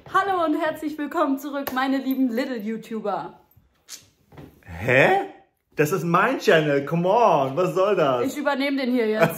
Hallo und herzlich willkommen zurück, meine lieben Little YouTuber. Hä? Das ist mein Channel, come on, was soll das? Ich übernehme den hier jetzt.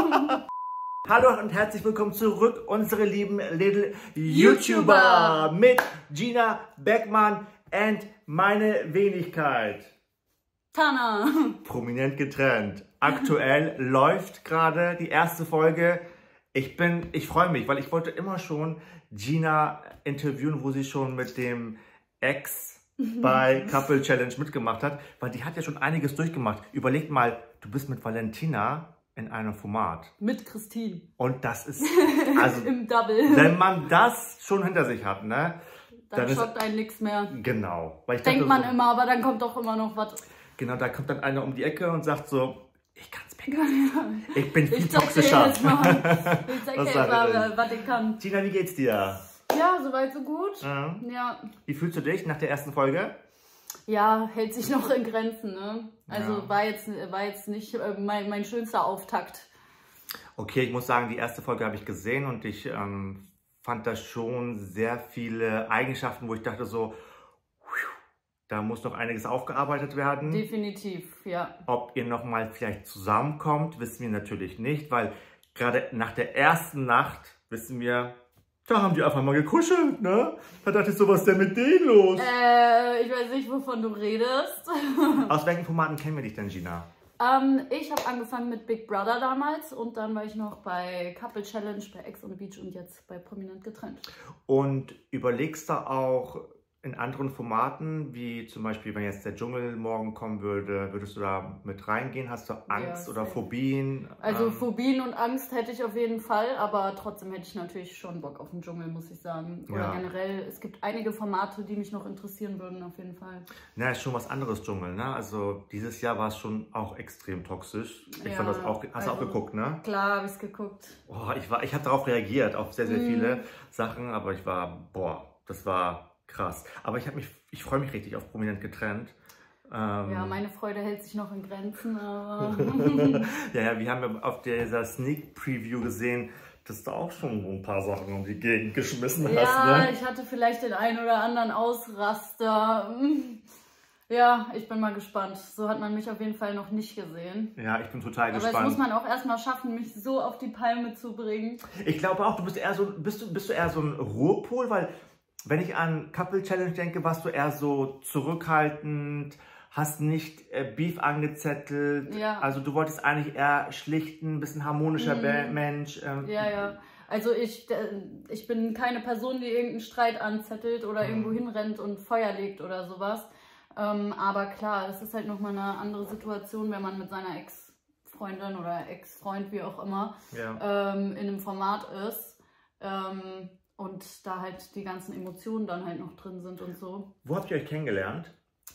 Hallo und herzlich willkommen zurück, unsere lieben Little YouTuber mit Gina Beckmann und meine Wenigkeit. Tana. Prominent getrennt. Aktuell läuft gerade die erste Folge. Ich freue mich, weil ich wollte immer schon Gina interviewen, wo sie schon mit dem Ex bei Couple Challenge mitgemacht hat, weil die hat ja schon einiges durchgemacht. Überlegt mal, du bist mit Valentina in einem Format. Mit Christine. Und das ist, also, im Double. Wenn man das schon hinter sich hat, ne? Dann schockt einen nichts mehr. Genau. Weil ich Denkt dachte, man immer, aber dann kommt doch immer noch was. Genau, da kommt dann einer um die Ecke und sagt so, ich kann's meckern. Ich bin viel Ich zeig dir toxischer. jetzt mal. Ich zeig dir jetzt mal, was ich kann. Gina, wie geht's dir? Ja, soweit so gut. Ja. Wie fühlst du dich nach der ersten Folge? Ja, hält sich noch in Grenzen, ne? Also ja. war jetzt nicht mein schönster Auftakt. Okay, ich muss sagen, die erste Folge habe ich gesehen und ich fand da schon sehr viele Eigenschaften, wo ich dachte so, da muss noch einiges aufgearbeitet werden. Definitiv, ja. Ob ihr nochmal vielleicht zusammenkommt, wissen wir natürlich nicht, weil gerade nach der ersten Nacht wissen wir, da haben die einfach mal gekuschelt, ne? Da dachte ich so, was ist denn mit denen los? Ich weiß nicht, wovon du redest. Aus welchen Formaten kennen wir dich denn, Gina? Ich habe angefangen mit Big Brother damals und dann war ich noch bei Couple Challenge, bei Ex on the Beach und jetzt bei Prominent getrennt. Und überlegst du auch in anderen Formaten, wie zum Beispiel, wenn jetzt der Dschungel morgen kommen würde, würdest du da mit reingehen? Hast du Angst oder Phobien? Also Phobien und Angst hätte ich auf jeden Fall, aber trotzdem hätte ich natürlich schon Bock auf den Dschungel, muss ich sagen. Oder generell, es gibt einige Formate, die mich noch interessieren würden, auf jeden Fall. Na, ist schon was anderes Dschungel, ne? Also dieses Jahr war es schon auch extrem toxisch. Ich fand das auch, hast du auch geguckt, ne? Klar, habe ich es geguckt. Oh, ich habe darauf reagiert, auf sehr, sehr viele Sachen, aber das war krass. Aber ich freue mich richtig auf Prominent getrennt. Ja, meine Freude hält sich noch in Grenzen, aber... ja, wir haben ja auf dieser Sneak Preview gesehen, dass du auch schon ein paar Sachen um die Gegend geschmissen hast, ne? Ja, ich hatte vielleicht den einen oder anderen Ausraster. Ja, ich bin mal gespannt. So hat man mich auf jeden Fall noch nicht gesehen. Ja, ich bin total gespannt. Aber das muss man auch erstmal schaffen, mich so auf die Palme zu bringen. Ich glaube auch, du bist eher so, bist du eher so ein Ruhepol, weil wenn ich an Couple Challenge denke, warst du eher so zurückhaltend, hast nicht Beef angezettelt. Ja. Also du wolltest eigentlich eher schlichten, ein bisschen harmonischer Mensch. Ja. Also ich bin keine Person, die irgendeinen Streit anzettelt oder irgendwo hinrennt und Feuer legt oder sowas. Aber klar, es ist halt nochmal eine andere Situation, wenn man mit seiner Ex-Freundin oder Ex-Freund, wie auch immer, in einem Format ist. Und da halt die ganzen Emotionen dann halt noch drin sind und so. Wo habt ihr euch kennengelernt?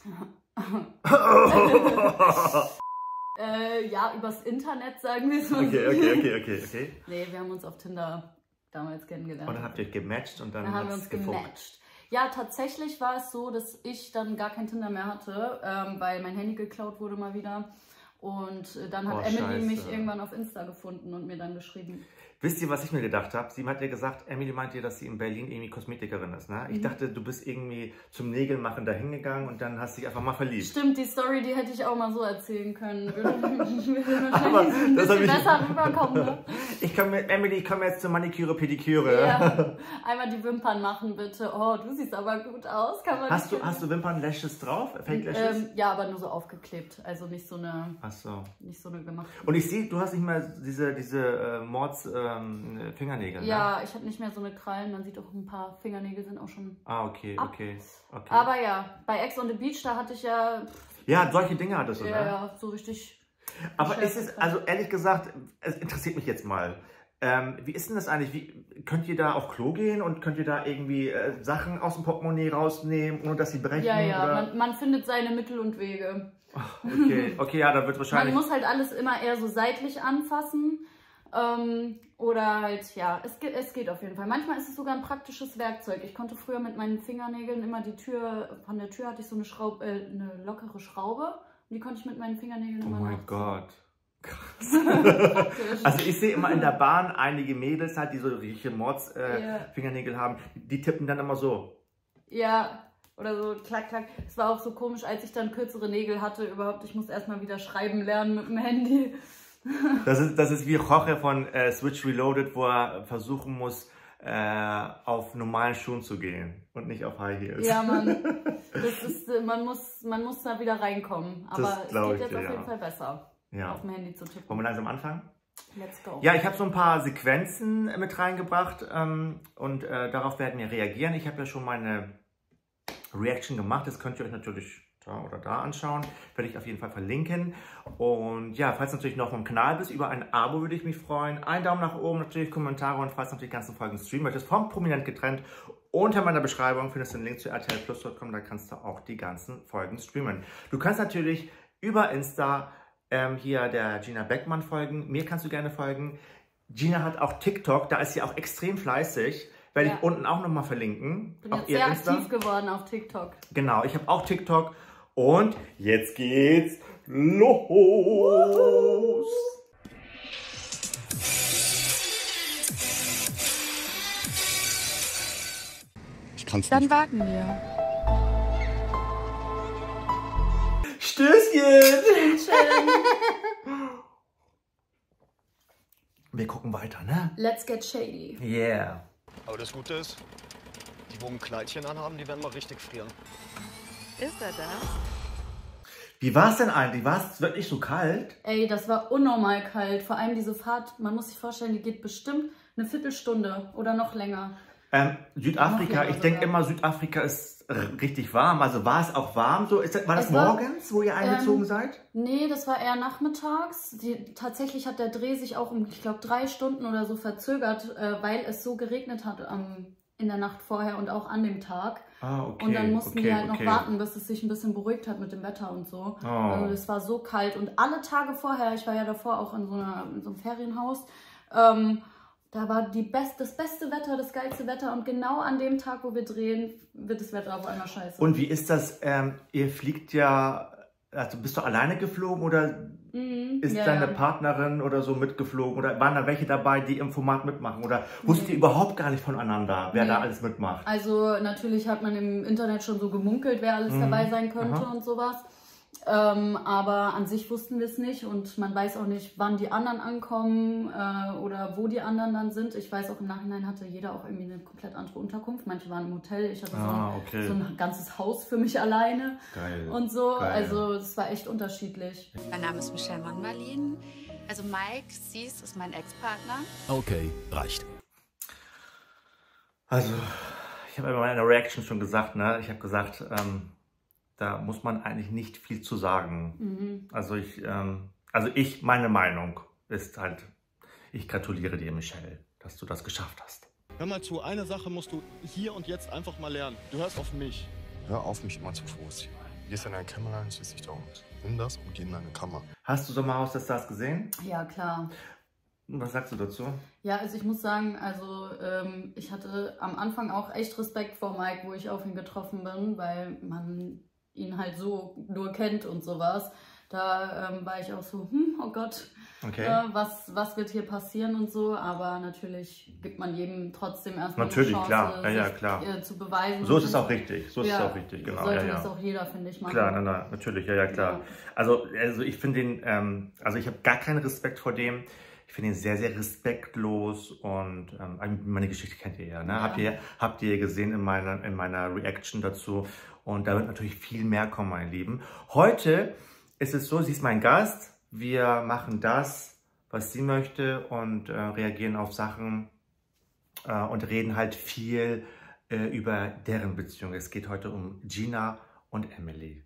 Ja, übers Internet, sagen wir es mal. Okay. Nee, wir haben uns auf Tinder damals kennengelernt. Und dann habt ihr euch gematcht und dann haben wir uns gematcht. Ja, tatsächlich war es so, dass ich dann gar kein Tinder mehr hatte, weil mein Handy geklaut wurde mal wieder. Und dann hat Emily mich irgendwann auf Insta gefunden und mir dann geschrieben. Wisst ihr, was ich mir gedacht habe? Sie hat ja gesagt, Emily meint ihr, dass sie in Berlin irgendwie Kosmetikerin ist, ne? Ich dachte, du bist irgendwie zum Nägelmachen da hingegangen und dann hast du dich einfach mal verliebt. Stimmt, die Story, die hätte ich auch mal so erzählen können. Aber das habe ich besser rüberkommen, ne? Emily, ich komme jetzt zur Maniküre, Pediküre. Ja, einmal die Wimpern machen, bitte. Oh, du siehst aber gut aus. Kann man hast du Wimpern-Lashes drauf? Fake-Lashes? Ja, aber nur so aufgeklebt. Also nicht so eine... Ach so. Nicht so eine gemacht. Und ich sehe, du hast nicht mehr diese Mords... Fingernägel, ja, ne? Ich habe nicht mehr so eine Krallen, man sieht auch ein paar Fingernägel sind auch schon okay. Aber ja, bei Ex on the Beach, da hatte ich ja... Ja, solche Dinge hattest du, ne? Ja, so richtig... Aber ist es, also ehrlich gesagt, es interessiert mich jetzt mal. Wie ist denn das eigentlich? Könnt ihr da auf Klo gehen und könnt ihr da irgendwie Sachen aus dem Portemonnaie rausnehmen, ohne dass sie brechen? Ja, oder? Man findet seine Mittel und Wege. Okay, ja, da wird wahrscheinlich... Man muss halt alles immer eher so seitlich anfassen. Oder halt, ja, es geht auf jeden Fall. Manchmal ist es sogar ein praktisches Werkzeug. Ich konnte früher mit meinen Fingernägeln immer von der Tür hatte ich so eine lockere Schraube und die konnte ich mit meinen Fingernägeln immer Oh mein Gott. Also ich sehe immer in der Bahn einige Mädels halt, die so richtige Mords-Fingernägel haben, die tippen dann immer so. Ja, oder so klack, klack. Es war auch so komisch, als ich dann kürzere Nägel hatte überhaupt. Ich muss erstmal wieder schreiben lernen mit dem Handy. Das ist wie Jorge von Switch Reloaded, wo er versuchen muss, auf normalen Schuhen zu gehen und nicht auf High Heels. Ja, Mann. Das ist, man muss da wieder reinkommen. Aber es geht jetzt auf jeden Fall besser, auf dem Handy zu tippen. Wollen wir langsam anfangen? Let's go. Ja, ich habe so ein paar Sequenzen mit reingebracht und darauf werden wir reagieren. Ich habe ja schon meine Reaction gemacht. Das könnt ihr euch natürlich da oder da anschauen. Werde ich auf jeden Fall verlinken. Und ja, falls du natürlich noch im Kanal bist, über ein Abo würde ich mich freuen. Ein Daumen nach oben, natürlich Kommentare und falls du natürlich die ganzen Folgen streamen möchtest, vom Prominent getrennt. Unter meiner Beschreibung findest du den Link zu rtlplus.com, da kannst du auch die ganzen Folgen streamen. Du kannst natürlich über Insta hier der Gina Beckmann folgen. Mir kannst du gerne folgen. Gina hat auch TikTok, da ist sie auch extrem fleißig. Werde ich unten auch nochmal verlinken. Ich bin jetzt sehr aktiv geworden auf TikTok. Genau, ich habe auch TikTok. Und jetzt geht's los. Ich kann's Dann nicht. warten wir. Stößchen! Wir gucken weiter, ne? Let's get shady. Yeah. Aber das Gute ist, die, wo ein Kleidchen anhaben, die werden mal richtig frieren. Ist er da? Wie war es denn eigentlich? War es wirklich so kalt? Ey, das war unnormal kalt. Vor allem diese Fahrt, man muss sich vorstellen, die geht bestimmt eine Viertelstunde oder noch länger. Südafrika, ich denke immer, Südafrika ist richtig warm. Also war es auch warm? So, war das morgens, wo ihr eingezogen seid? Nee, das war eher nachmittags. Tatsächlich hat der Dreh sich auch um, ich glaube, 3 Stunden oder so verzögert, weil es so geregnet hat in der Nacht vorher und auch an dem Tag. Ah, okay, und dann mussten wir halt noch warten, bis es sich ein bisschen beruhigt hat mit dem Wetter und so. Oh. Also es war so kalt. Und alle Tage vorher, ich war ja davor auch in so einem Ferienhaus, da war das beste Wetter, das geilste Wetter. Und genau an dem Tag, wo wir drehen, wird das Wetter auf einmal scheiße. Und wie ist das? Ihr fliegt ja, also bist du alleine geflogen oder ist deine Partnerin oder so mitgeflogen? Oder waren da welche dabei, die im Format mitmachen? Oder wusstet ihr überhaupt gar nicht voneinander, wer da alles mitmacht? Also natürlich hat man im Internet schon so gemunkelt, wer alles dabei sein könnte und sowas. Aber an sich wussten wir es nicht und man weiß auch nicht, wann die anderen ankommen oder wo die anderen dann sind. Ich weiß auch, im Nachhinein hatte jeder auch irgendwie eine komplett andere Unterkunft. Manche waren im Hotel, ich hatte so ein ganzes Haus für mich alleine. Geil. Und so. Geil. Also es war echt unterschiedlich. Mein Name ist Michelle Mann-Berlin. Also Mike Sies ist mein Ex-Partner. Okay, reicht. Also, ich habe in meiner Reaction schon gesagt, ne? Ich habe gesagt, da muss man eigentlich nicht viel zu sagen. Also meine Meinung ist halt, ich gratuliere dir, Michelle, dass du das geschafft hast. Hör mal zu, eine Sache musst du hier und jetzt einfach mal lernen. Du hörst auf mich. Hör auf, mich immer zu fokussieren. Gehst in dein Kämmerlein, ziehst dich da um. Nimm das und geh in deine Kammer. Hast du Sommerhaus des Stars gesehen? Ja, klar. Was sagst du dazu? Ja, also ich muss sagen, also ich hatte am Anfang auch echt Respekt vor Mike, wo ich auf ihn getroffen bin, weil man ihn halt so nur kennt und sowas. Da war ich auch so, oh Gott, was wird hier passieren und so. Aber natürlich gibt man jedem trotzdem erstmal die Chance, klar. zu beweisen. So ist es auch richtig. So ist es auch richtig, genau. Sollte das auch jeder, finde ich, machen. Klar, natürlich, klar. Ja. Also ich finde den, ich habe gar keinen Respekt vor dem. Ich finde ihn sehr, sehr respektlos und meine Geschichte kennt ihr ja, ne? Ja. Habt ihr gesehen in meiner Reaction dazu und da wird natürlich viel mehr kommen, meine Lieben. Heute ist es so, sie ist mein Gast, wir machen das, was sie möchte und reagieren auf Sachen und reden halt viel über deren Beziehung. Es geht heute um Gina und Emily.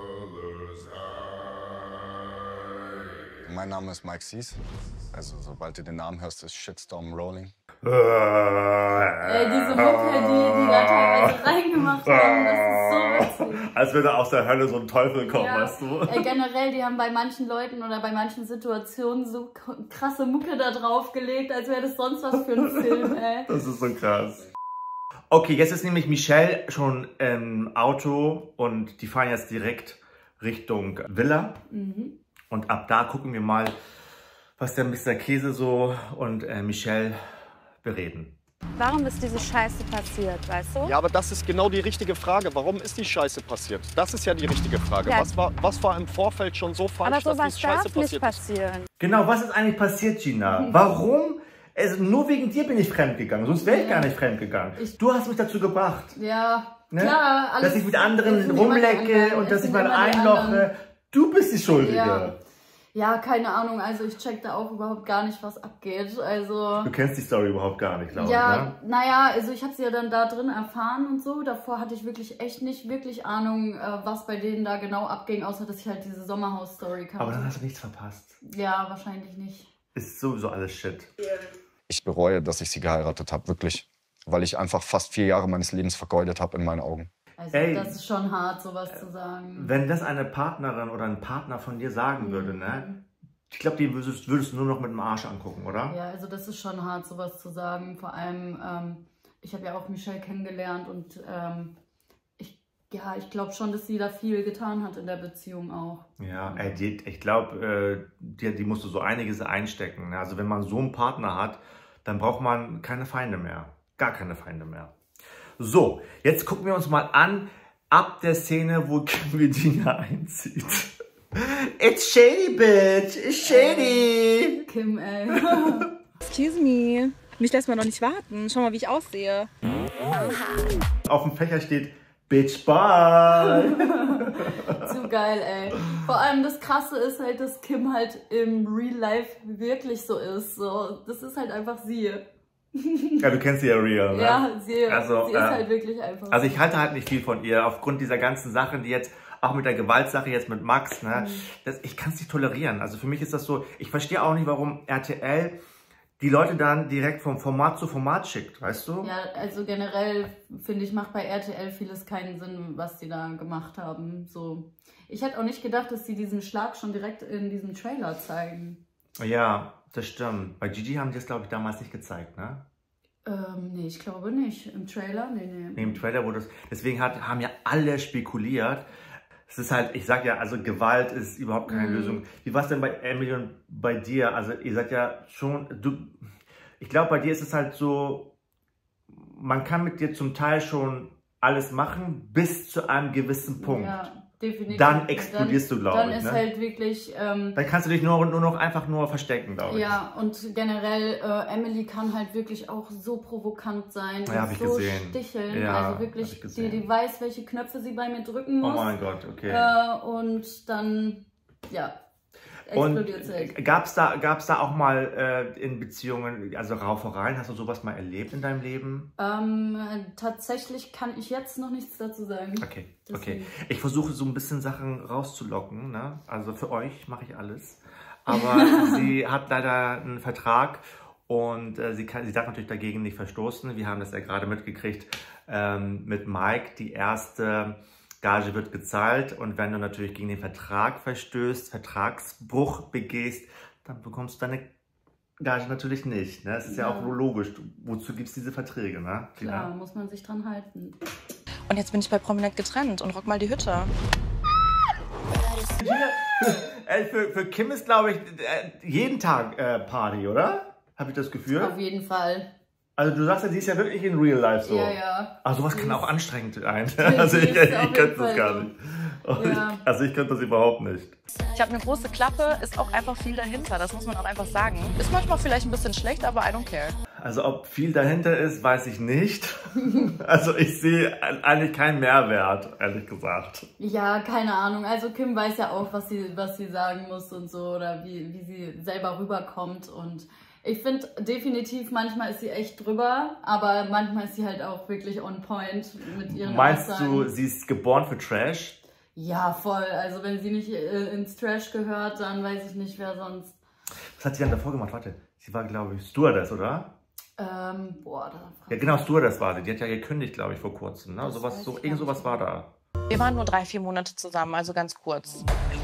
Mein Name ist Mike Sies. Also sobald du den Namen hörst, ist Shitstorm rolling. Ey, diese Mucke, die da teilweise reingemacht haben, das ist so witzig. Als würde aus der Hölle so ein Teufel kommen, weißt du? Generell, die haben bei manchen Leuten oder bei manchen Situationen so krasse Mucke da drauf gelegt, als wäre das sonst was für ein Film, ey. Das ist so krass. Okay, jetzt ist nämlich Michelle schon im Auto und die fahren jetzt direkt Richtung Villa. Und ab da gucken wir mal, was der Mr. Käse so und Michelle bereden. Warum ist diese Scheiße passiert, weißt du? Ja, aber das ist genau die richtige Frage. Warum ist die Scheiße passiert? Das ist ja die richtige Frage. Ja. Was war im Vorfeld schon so falsch, Aber dass sowas die Scheiße darf nicht passiert ist? passieren. Genau, was ist eigentlich passiert, Gina? Warum? Also nur wegen dir bin ich fremdgegangen, sonst wäre ich gar nicht fremdgegangen. Du hast mich dazu gebracht. Ja, Ne? klar. Alles, dass ich mit anderen es sind immer die rumlecke anderen, und es dass ich sind mal immer die einloche. anderen. Du bist die Schuldige. Ja. Ja, keine Ahnung, also ich check da auch überhaupt gar nicht, was abgeht. Also Du kennst die Story überhaupt gar nicht, glaube ich. ja, Ne? naja, also ich habe sie ja dann da drin erfahren und so. Davor hatte ich wirklich echt nicht wirklich Ahnung, was bei denen da genau abging, außer dass ich halt diese Sommerhaus-Story kannte. Aber dann hast du nichts verpasst. Ja, wahrscheinlich nicht. Ist sowieso alles Shit. Ich bereue, dass ich sie geheiratet habe, wirklich. Weil ich einfach fast 4 Jahre meines Lebens vergeudet habe in meinen Augen. Also Ey, das ist schon hart, sowas zu sagen. Wenn das eine Partnerin oder ein Partner von dir sagen würde, ne? Ich glaube, die würdest du nur noch mit dem Arsch angucken, oder? Ja, also das ist schon hart, sowas zu sagen. Vor allem, ich habe ja auch Michelle kennengelernt und ich glaube schon, dass sie da viel getan hat in der Beziehung auch. Ja, ey, ich glaube, die musst du so einiges einstecken. Ne? Also wenn man so einen Partner hat, dann braucht man keine Feinde mehr. Gar keine Feinde mehr. So, jetzt gucken wir uns mal an, ab der Szene, wo Kim Virginia einzieht. It's shady, bitch. It's shady. Kim, ey. Excuse me. Mich lässt man doch nicht warten. Schau mal, wie ich aussehe. Auf dem Fächer steht Bitch, bye. Zu geil, ey. Vor allem das Krasse ist halt, dass Kim halt im Real Life wirklich so ist. So, das ist halt einfach sie. Ja, du kennst sie ja real, ne? Ja, sie ist halt wirklich einfach. Also ich halte halt nicht viel von ihr, aufgrund dieser ganzen Sachen, die jetzt, auch mit der Gewaltsache jetzt mit Max, ne? Ich kann es nicht tolerieren. Also für mich ist das so, ich verstehe auch nicht, warum RTL die Leute dann direkt vom Format zu Format schickt, weißt du? Ja, also generell finde ich, macht bei RTL vieles keinen Sinn, was die da gemacht haben. So. Ich hätte auch nicht gedacht, dass sie diesen Schlag schon direkt in diesem Trailer zeigen. Ja, das stimmt. Bei Gigi haben die es, glaube ich, damals nicht gezeigt, ne? Nee, ich glaube nicht. Im Trailer? Nee. Nee, im Trailer wurde es. Deswegen haben ja alle spekuliert. Es ist halt, ich sag ja, also Gewalt ist überhaupt keine Lösung. Wie war es denn bei Emily und bei dir? Also ihr seid ja schon, ich glaube, bei dir ist es halt so, man kann mit dir zum Teil schon alles machen, bis zu einem gewissen Punkt. Ja, definitiv. Dann explodierst du, glaube ich. Dann ist ne? halt wirklich... dann kannst du dich nur noch einfach verstecken, glaube ich. Ja, und generell, Emily kann halt wirklich auch so provokant sein. Ja, und hab ich so gesehen. sticheln. Ja, also wirklich, hab ich gesehen. die weiß, welche Knöpfe sie bei mir drücken muss. Oh mein Gott, okay. Und dann, ja, Und explodiert sie halt. gab's da auch mal in Beziehungen, also Raufereien, hast du sowas mal erlebt in deinem Leben? Tatsächlich kann ich jetzt noch nichts dazu sagen. Okay, Deswegen. okay. Ich versuche so ein bisschen Sachen rauszulocken, ne? Also für euch mache ich alles. Aber sie hat leider einen Vertrag und sie darf natürlich dagegen nicht verstoßen. Wir haben das ja gerade mitgekriegt mit Mike. Die erste Gage wird gezahlt und wenn du natürlich gegen den Vertrag verstößt, Vertragsbruch begehst, dann bekommst du deine Gage natürlich nicht. Ne? Das ist ja auch logisch. Wozu gibt es diese Verträge? Ne? Klar, muss man sich dran halten. Und jetzt bin ich bei Prominent getrennt und rock mal die Hütte. Für Kim ist, glaube ich, jeden Tag Party, oder? Habe ich das Gefühl? Auf jeden Fall. Also du sagst ja, sie ist ja wirklich in Real Life so. Ja, ja. Aber sowas kann auch anstrengend sein. Also ich könnte das gar nicht. Ja. Also ich könnte das überhaupt nicht. Ich habe eine große Klappe, ist auch einfach viel dahinter. Das muss man auch einfach sagen. Ist manchmal vielleicht ein bisschen schlecht, aber I don't care. Also ob viel dahinter ist, weiß ich nicht. Also ich sehe eigentlich keinen Mehrwert, ehrlich gesagt. Ja, keine Ahnung. Also Kim weiß ja auch, was sie sagen muss und so oder wie sie selber rüberkommt und ich finde definitiv, manchmal ist sie echt drüber, aber manchmal ist sie halt auch wirklich on point mit ihren Meinst Aussagen. du, sie ist geboren für Trash? Ja, voll. Also wenn sie nicht ins Trash gehört, dann weiß ich nicht, wer sonst. Was hat sie dann davor gemacht? Warte, sie war, glaube ich, Stewardess, oder? Boah, Ja, genau, Stewardess war sie. Die hat ja gekündigt, glaube ich, vor kurzem. Ne? Irgend sowas war da. Wir waren nur 3-4 Monate zusammen, also ganz kurz.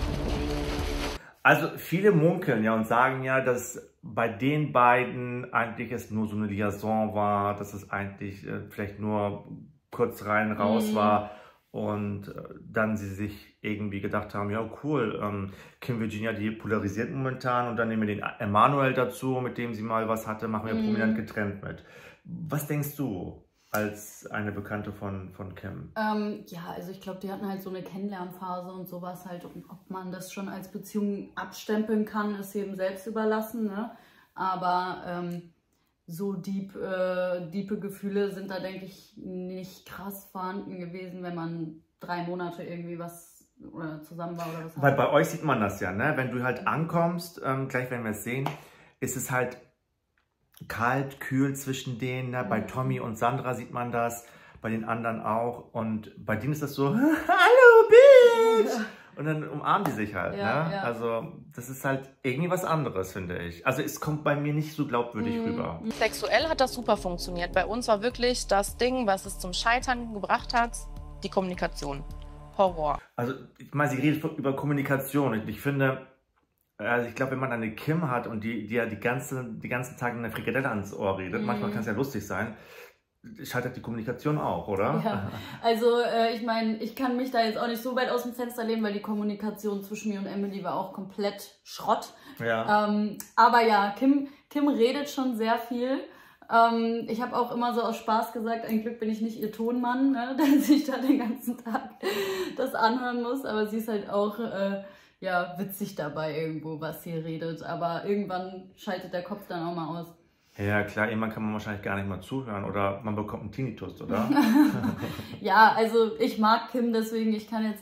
Also viele munkeln ja und sagen ja, dass bei den beiden eigentlich es nur so eine Liaison war, dass es eigentlich vielleicht nur kurz rein, raus war. Und dann sie sich irgendwie gedacht haben, ja cool, Kim Virginia, die polarisiert momentan und dann nehmen wir den Emanuel dazu, mit dem sie mal was hatte, machen wir prominent getrennt mit. Was denkst du als eine Bekannte von Kim? Ja, also ich glaube, die hatten halt so eine Kennenlernphase und sowas halt. Und ob man das schon als Beziehung abstempeln kann, ist jedem selbst überlassen, ne? Aber so diepe Gefühle sind da, denke ich, nicht krass vorhanden gewesen, wenn man 3 Monate irgendwie was oder zusammen war oder was. Weil bei euch sieht man das ja, ne? Wenn du halt ankommst, gleich werden wir es sehen, ist es halt kalt, kühl zwischen denen. Ne? Bei Tommy und Sandra sieht man das, bei den anderen auch. Und bei denen ist das so, hallo Bitch! Ja. Und dann umarmen die sich halt. Ja, ne? ja. Also das ist halt irgendwie was anderes, finde ich. Also es kommt bei mir nicht so glaubwürdig rüber. Sexuell hat das super funktioniert. Bei uns war wirklich das Ding, was es zum Scheitern gebracht hat, die Kommunikation. Horror. Also ich meine, sie redet über Kommunikation. Und ich finde, also ich glaube, wenn man eine Kim hat und die ja die ganzen Tage eine Frikadelle ans Ohr redet, manchmal kann es ja lustig sein, scheitert die Kommunikation auch, oder? Ja, also ich meine, ich kann mich da jetzt auch nicht so weit aus dem Fenster lehnen, weil die Kommunikation zwischen mir und Emily war auch komplett Schrott. Ja. Aber ja, Kim redet schon sehr viel. Ich habe auch immer so aus Spaß gesagt, ein Glück bin ich nicht ihr Tonmann, ne, dass ich da den ganzen Tag das anhören muss. Aber sie ist halt auch ja, witzig dabei irgendwo, was sie redet. Aber irgendwann schaltet der Kopf dann auch mal aus. Ja, klar, irgendwann kann man wahrscheinlich gar nicht mal zuhören oder man bekommt einen Tinnitus, oder? Ja, also ich mag Kim, deswegen ich kann jetzt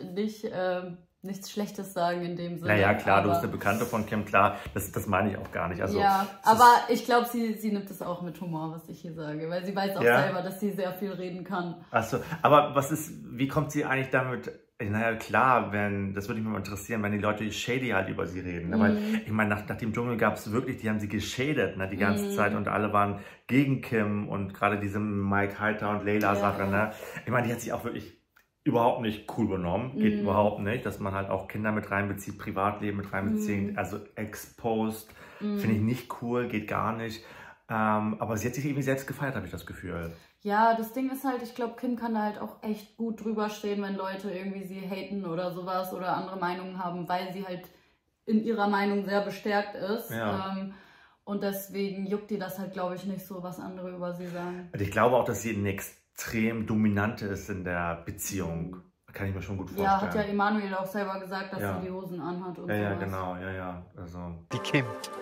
nichts Schlechtes sagen in dem Sinne. Naja, klar, du bist eine Bekannte von Kim, klar, das meine ich auch gar nicht. Also, ja, aber ich glaube, sie nimmt es auch mit Humor, was ich hier sage, weil sie weiß auch selber, dass sie sehr viel reden kann. Achso, aber wie kommt sie eigentlich damit? Naja, klar, das würde mich mal interessieren, wenn die Leute shady halt über sie reden. Ne? Weil, ich meine, nach dem Dschungel gab es wirklich, die haben sie geschadet, ne, die ganze Zeit und alle waren gegen Kim und gerade diese Mike Heiter und Layla-Sache, ne? Ich meine, die hat sich auch wirklich überhaupt nicht cool benommen, geht überhaupt nicht, dass man halt auch Kinder mit reinbezieht, Privatleben mit reinbezieht, also exposed, finde ich nicht cool, geht gar nicht. Aber sie hat sich irgendwie selbst gefeiert, habe ich das Gefühl. Ja, das Ding ist halt, ich glaube, Kim kann da halt auch echt gut drüber stehen, wenn Leute irgendwie sie haten oder sowas oder andere Meinungen haben, weil sie halt in ihrer Meinung sehr bestärkt ist. Ja. Und deswegen juckt die das halt, glaube ich, nicht so, was andere über sie sagen. Und ich glaube auch, dass sie eine extrem dominante ist in der Beziehung. Kann ich mir schon gut vorstellen. Ja, hat ja Emanuel auch selber gesagt, dass sie die Hosen anhat und ja, sowas. genau, ja. Also. Die Kim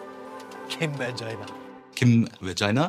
Vagina. Kim Vagina?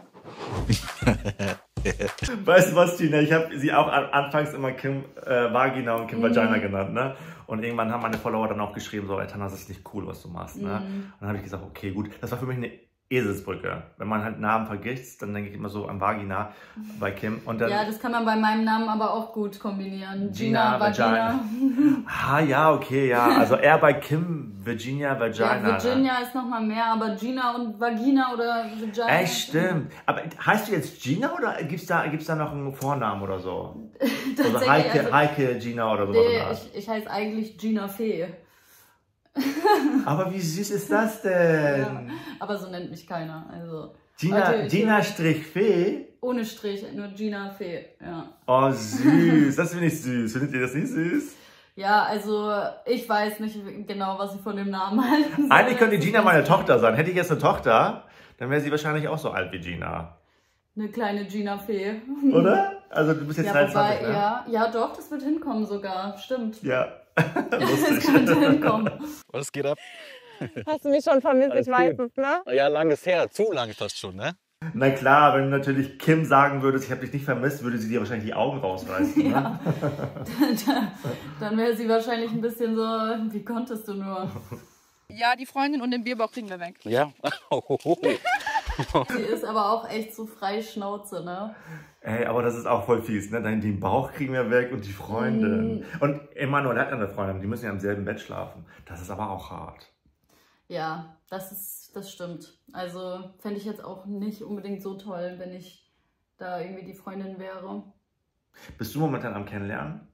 Weißt du was, Gina? Ich habe sie auch anfangs immer Kim Vagina und Kim Vagina genannt, ne? Und irgendwann haben meine Follower dann auch geschrieben, so, Tana, das ist nicht cool, was du machst, ne? Und dann habe ich gesagt, okay, gut. Das war für mich eine Eselsbrücke. Wenn man halt Namen vergisst, dann denke ich immer so an Vagina bei Kim. Und dann, ja, das kann man bei meinem Namen aber auch gut kombinieren. Gina, Vagina. Ah, ja, okay, ja. Also eher bei Kim, Virginia, Vagina. Ja, Virginia ist nochmal mehr, aber Gina und Vagina oder Vagina. Echt, stimmt. Aber heißt du jetzt Gina oder gibt's da noch einen Vornamen oder so? Also Heike, Gina oder so. Nee, ich heiße eigentlich Gina Fee. Aber wie süß ist das denn? Ja, aber so nennt mich keiner. Also, Gina-Fee? Ohne Strich, nur Gina Fee, ja. Oh, süß. Das finde ich süß. Findet ihr das nicht süß? Ja, also ich weiß nicht genau, was ich von dem Namen halten soll. Eigentlich könnte Gina meine Tochter sein. Hätte ich jetzt eine Tochter, dann wäre sie wahrscheinlich auch so alt wie Gina. Eine kleine Gina Fee. Oder? Also du bist jetzt 23, ne? Ja, doch, das wird hinkommen sogar. Stimmt. Ja. Das könnte hinkommen. Was geht ab? Hast du mich schon vermisst? Alles ich weiß es, ne? Ja, lang ist her. Zu lang fast schon, ne? Na klar, wenn du natürlich Kim sagen würdest, ich habe dich nicht vermisst, würde sie dir wahrscheinlich die Augen rausreißen. Ja. Ne? Dann wäre sie wahrscheinlich ein bisschen so, wie konntest du nur? Ja, die Freundin und den Bierbauch kriegen wir weg. Ja. Sie ist aber auch echt so frei Schnauze, ne? Ey, aber das ist auch voll fies, ne? Dann den Bauch kriegen wir weg und die Freundin. Und Emanuel hat eine Freundin, die müssen ja im selben Bett schlafen. Das ist aber auch hart. Ja, das stimmt. Also fände ich jetzt auch nicht unbedingt so toll, wenn ich da irgendwie die Freundin wäre. Bist du momentan am Kennenlernen?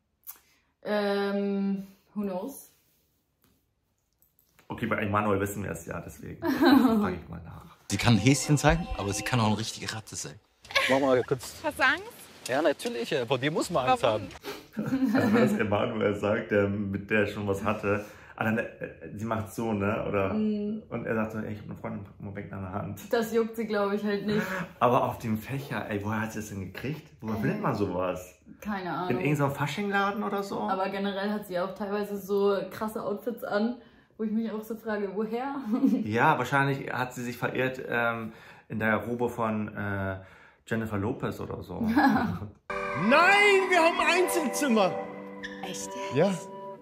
Who knows? Okay, bei Emanuel wissen wir es ja, deswegen frage ich mal nach. Sie kann ein Häschen sein, aber sie kann auch eine richtige Ratte sein. Mach mal kurz. Hast du Angst? Ja, natürlich. Vor dir muss man Angst haben. Also wenn das Emanuel sagt, mit der schon was hatte, dann, sie macht so, ne? Oder, und er sagt so, ey, ich habe eine Freundin, mal weg an der Hand. Das juckt sie, glaube ich, halt nicht. Aber auf dem Fächer, ey, woher hat sie das denn gekriegt? Woher findet man sowas? Keine Ahnung. In irgendeinem Faschingladen oder so? Aber generell hat sie auch teilweise so krasse Outfits an, wo ich mich auch so frage, woher? Ja, wahrscheinlich hat sie sich verirrt in der Robe von Jennifer Lopez oder so. Nein, wir haben Einzelzimmer. Echt? Ja.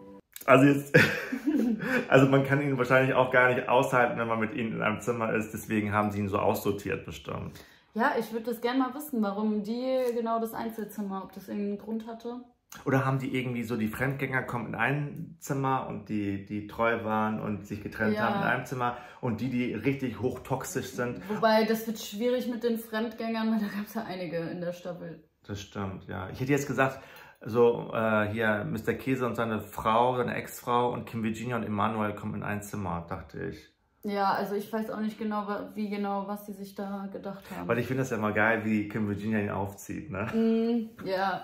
Also man kann ihn wahrscheinlich auch gar nicht aushalten, wenn man mit ihnen in einem Zimmer ist. Deswegen haben sie ihn so aussortiert bestimmt. Ja, ich würde das gerne mal wissen, warum die genau das Einzelzimmer, ob das irgendeinen Grund hatte. Oder haben die irgendwie so, die Fremdgänger kommen in ein Zimmer und die treu waren und sich getrennt haben in einem Zimmer und die richtig hochtoxisch sind. Wobei, das wird schwierig mit den Fremdgängern, weil da gab es ja einige in der Staffel. Das stimmt, ja. Ich hätte jetzt gesagt, so hier Mr. Käse und seine Frau, seine Ex-Frau und Kim Virginia und Emanuel kommen in ein Zimmer, dachte ich. Ja, also ich weiß auch nicht genau, was die sich da gedacht haben. Weil ich finde das ja immer geil, wie Kim Virginia ihn aufzieht, ne? Ja,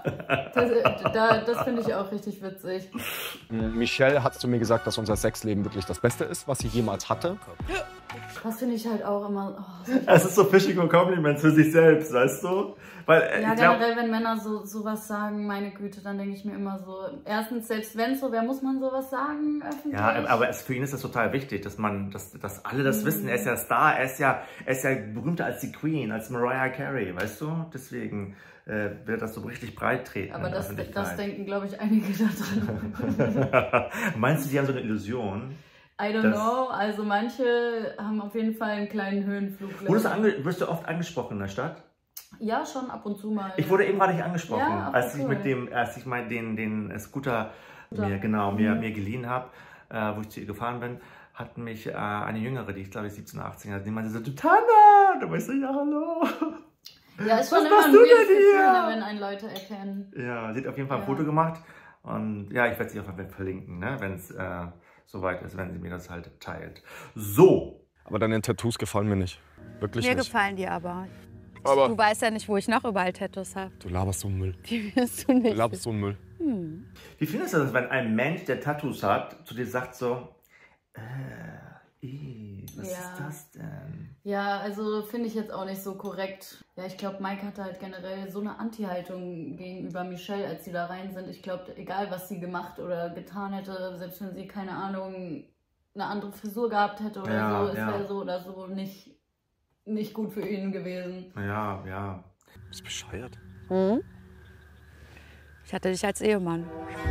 das finde ich auch richtig witzig. Michelle hat zu mir gesagt, dass unser Sexleben wirklich das Beste ist, was sie jemals hatte. Das finde ich halt auch immer... Oh, es ist so fishing Compliments für sich selbst, weißt du? Weil, ja, ich glaub, generell, wenn Männer sowas sagen, meine Güte, dann denke ich mir immer so, erstens, selbst wenn es so wäre, muss man sowas sagen öffentlich? Ja, aber für ihn ist das total wichtig, dass alle das wissen. Er ist ja Star, er ist ja berühmter als die Queen, als Mariah Carey, weißt du? Deswegen wird das so richtig breit treten. Aber das denken, glaube ich, einige da drin. Meinst du, die haben so eine Illusion? I don't know, also manche haben auf jeden Fall einen kleinen Höhenflug. Wirst du oft angesprochen in der Stadt? Ja, schon ab und zu mal. Ich wurde eben gerade nicht angesprochen, ja, als ich mal den Scooter mir geliehen habe, wo ich zu ihr gefahren bin, hat mich eine Jüngere, die ich glaube ich 17, 18 hatte, die meinte so, du Tana! Da war ich so, ja, hallo. Ja, ist schon immer ein weirdes Gefühl, wenn einen Leute erkennen. Ja, sie hat auf jeden Fall ein Foto gemacht und ja, ich werde sie auf jeden Fall verlinken, ne, wenn es soweit ist, wenn sie mir das halt teilt. So. Aber deine Tattoos gefallen mir nicht. Wirklich mir nicht. gefallen die aber. Aber du weißt ja nicht, wo ich noch überall Tattoos habe. Du laberst so einen Müll. Die wirst du nicht. Du laberst so einen Müll. Wie findest du das, wenn ein Mensch, der Tattoos hat, zu dir sagt so, was ist das denn? Ja, also finde ich jetzt auch nicht so korrekt. Ja, ich glaube, Mike hatte halt generell so eine Anti-Haltung gegenüber Michelle, als sie da rein sind. Ich glaube, egal was sie gemacht oder getan hätte, selbst wenn sie, keine Ahnung, eine andere Frisur gehabt hätte oder so, es wäre so oder so nicht gut für ihn gewesen. Ja, ja. Du bist bescheuert. Ich hatte dich als Ehemann.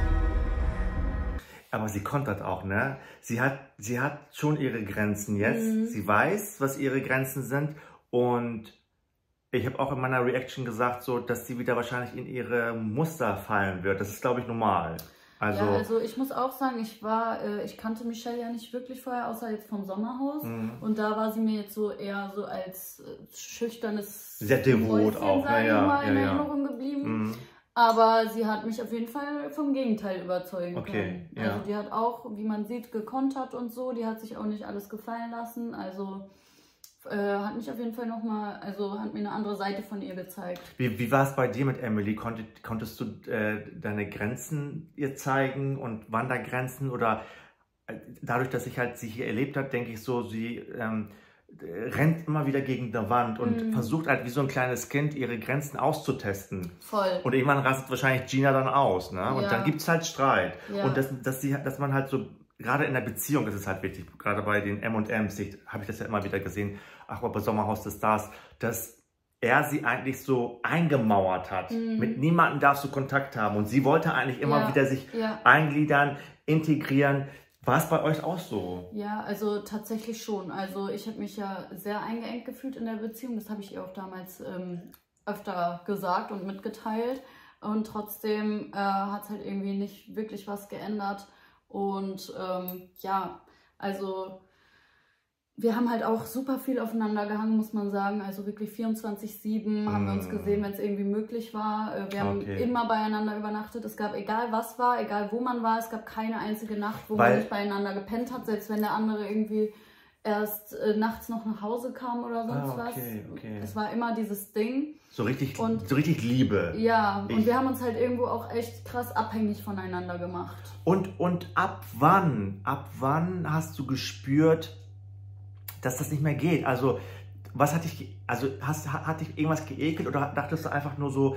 Aber sie kontert auch, ne? Sie hat schon ihre Grenzen jetzt. Sie weiß, was ihre Grenzen sind. Und ich habe auch in meiner Reaction gesagt, so, dass sie wieder wahrscheinlich in ihre Muster fallen wird. Das ist, glaube ich, normal. Also, ja, also ich muss auch sagen, ich kannte Michelle ja nicht wirklich vorher, außer jetzt vom Sommerhaus. Und da war sie mir jetzt so eher so als schüchternes, sehr devot auch, in Erinnerung geblieben. Aber sie hat mich auf jeden Fall vom Gegenteil überzeugen können. Also die hat auch, wie man sieht, gekontert und so. Die hat sich auch nicht alles gefallen lassen. Also hat mich auf jeden Fall nochmal, also hat mir eine andere Seite von ihr gezeigt. Wie war es bei dir mit Emily? Konntest du deine Grenzen ihr zeigen und waren da Grenzen? Oder dadurch, dass ich halt sie hier erlebt habe, denke ich so, sie rennt immer wieder gegen die Wand und versucht halt wie so ein kleines Kind ihre Grenzen auszutesten. Voll. Und irgendwann rastet wahrscheinlich Gina dann aus, ne? Und dann gibt es halt Streit. Ja. Und dass man halt so, gerade in der Beziehung ist es halt wichtig, gerade bei den M&Ms, habe ich das ja immer wieder gesehen, auch bei Sommerhaus des Stars, dass er sie eigentlich so eingemauert hat. Mit niemandem darfst du Kontakt haben. Und sie wollte eigentlich immer wieder sich eingliedern, integrieren. War es bei euch auch so? Ja, also tatsächlich schon. Also ich habe mich ja sehr eingeengt gefühlt in der Beziehung. Das habe ich ihr auch damals öfter gesagt und mitgeteilt. Und trotzdem hat es halt irgendwie nicht wirklich was geändert. Und ja, also wir haben halt auch super viel aufeinander gehangen, muss man sagen. Also wirklich 24/7 haben wir uns gesehen, wenn es irgendwie möglich war. Wir haben immer beieinander übernachtet. Es gab, egal was war, egal wo man war, es gab keine einzige Nacht, wo man nicht beieinander gepennt hat. Selbst wenn der andere irgendwie erst nachts noch nach Hause kam oder sonst was. Okay. Es war immer dieses Ding. So richtig Liebe. Ja, und wir haben uns halt irgendwo auch echt krass abhängig voneinander gemacht. Und ab wann hast du gespürt, dass das nicht mehr geht? Also, hat dich irgendwas geekelt oder dachtest du einfach nur so,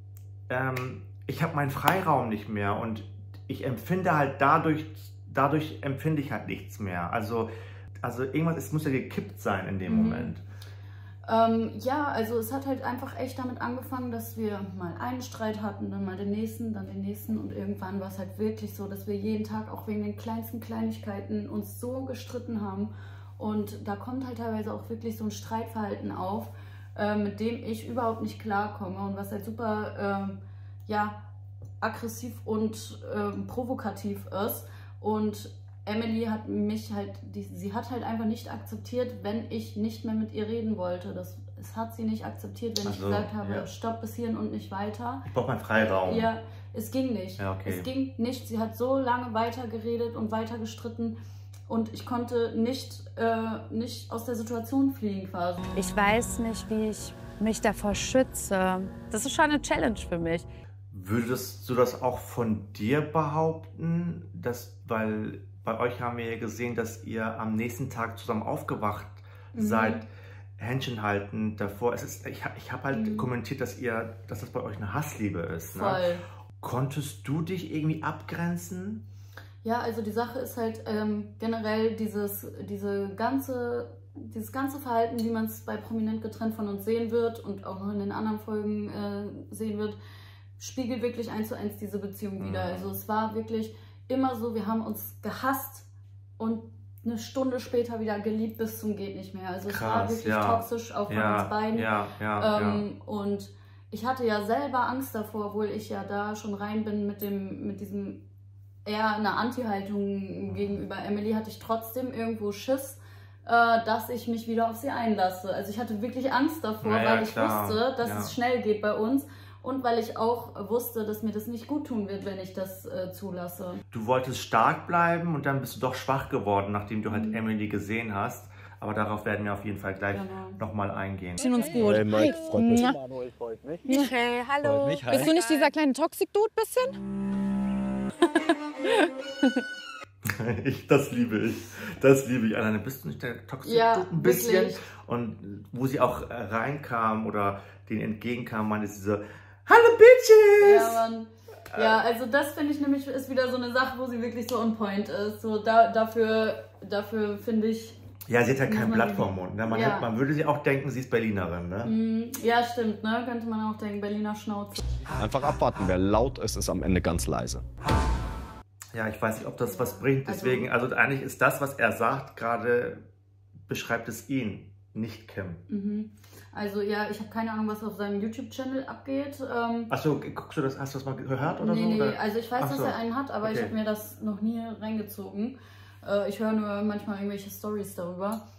ich habe meinen Freiraum nicht mehr und ich empfinde halt dadurch empfinde ich halt nichts mehr. Also irgendwas, es muss ja gekippt sein in dem Moment. Ja, also es hat halt einfach echt damit angefangen, dass wir mal einen Streit hatten, dann mal den nächsten und irgendwann war es halt wirklich so, dass wir jeden Tag auch wegen den kleinsten Kleinigkeiten uns so gestritten haben und da kommt halt teilweise auch wirklich so ein Streitverhalten auf, mit dem ich überhaupt nicht klarkomme und was halt super aggressiv und provokativ ist und Emily hat mich halt, sie hat halt einfach nicht akzeptiert, wenn ich nicht mehr mit ihr reden wollte. Das hat sie nicht akzeptiert, wenn ich gesagt habe, stopp bis hierhin und nicht weiter. Ich brauche meinen Freiraum. Ja, es ging nicht. Ja, okay. Es ging nicht. Sie hat so lange weiter geredet und weiter gestritten und ich konnte nicht aus der Situation fliehen quasi. Ich weiß nicht, wie ich mich davor schütze. Das ist schon eine Challenge für mich. Würdest du das auch von dir behaupten, weil bei euch haben wir ja gesehen, dass ihr am nächsten Tag zusammen aufgewacht seid, Händchen halten davor. Ich habe halt kommentiert, dass das bei euch eine Hassliebe ist. Ne? Voll. Konntest du dich irgendwie abgrenzen? Ja, also die Sache ist halt generell dieses ganze Verhalten, wie man es bei Prominent getrennt von uns sehen wird und auch noch in den anderen Folgen sehen wird, spiegelt wirklich 1:1 diese Beziehung wider. Also es war wirklich immer so, wir haben uns gehasst und eine Stunde später wieder geliebt bis zum geht nicht mehr. Also es war wirklich toxisch, auch von uns beiden. Und ich hatte ja selber Angst davor, obwohl ich ja da schon rein bin mit diesem eher einer Anti-Haltung gegenüber Emily, hatte ich trotzdem irgendwo Schiss, dass ich mich wieder auf sie einlasse. Also ich hatte wirklich Angst davor, weil ich wusste, dass es schnell geht bei uns. Und weil ich auch wusste, dass mir das nicht gut tun wird, wenn ich das zulasse. Du wolltest stark bleiben und dann bist du doch schwach geworden, nachdem du halt Emily gesehen hast. Aber darauf werden wir auf jeden Fall gleich nochmal eingehen. Wir sehen uns gut. Hey Mike, freut mich. Manuel, freut mich. Michael, hallo. Freut mich, hi. Bist du nicht dieser kleine Toxic-Dude bisschen? Das liebe ich. Das liebe ich. Alleine bist du nicht der Toxic-Dude ein bisschen? Wirklich. Und wo sie auch reinkam oder denen entgegenkam, meinte sie so, hallo Bitches! Ja, Mann. Ja, also das finde ich nämlich ist wieder so eine Sache, wo sie wirklich so on point ist. So dafür finde ich... Ja, sie hat halt kein Blatt vorm Mund. Ne? Man würde sie auch denken, sie ist Berlinerin. Ne? Ja, stimmt. Ne? Könnte man auch denken, Berliner Schnauze. Einfach abwarten. Wer laut ist, ist am Ende ganz leise. Ja, ich weiß nicht, ob das was bringt. Deswegen, also eigentlich ist das, was er sagt, gerade beschreibt es ihn, nicht Kim. Also ja, ich habe keine Ahnung, was auf seinem YouTube-Channel abgeht. Achso, guckst du das, hast du das mal gehört oder so? Nee, oder? also ich weiß, dass er einen hat, aber ich habe mir das noch nie reingezogen. Ich höre nur manchmal irgendwelche Stories darüber.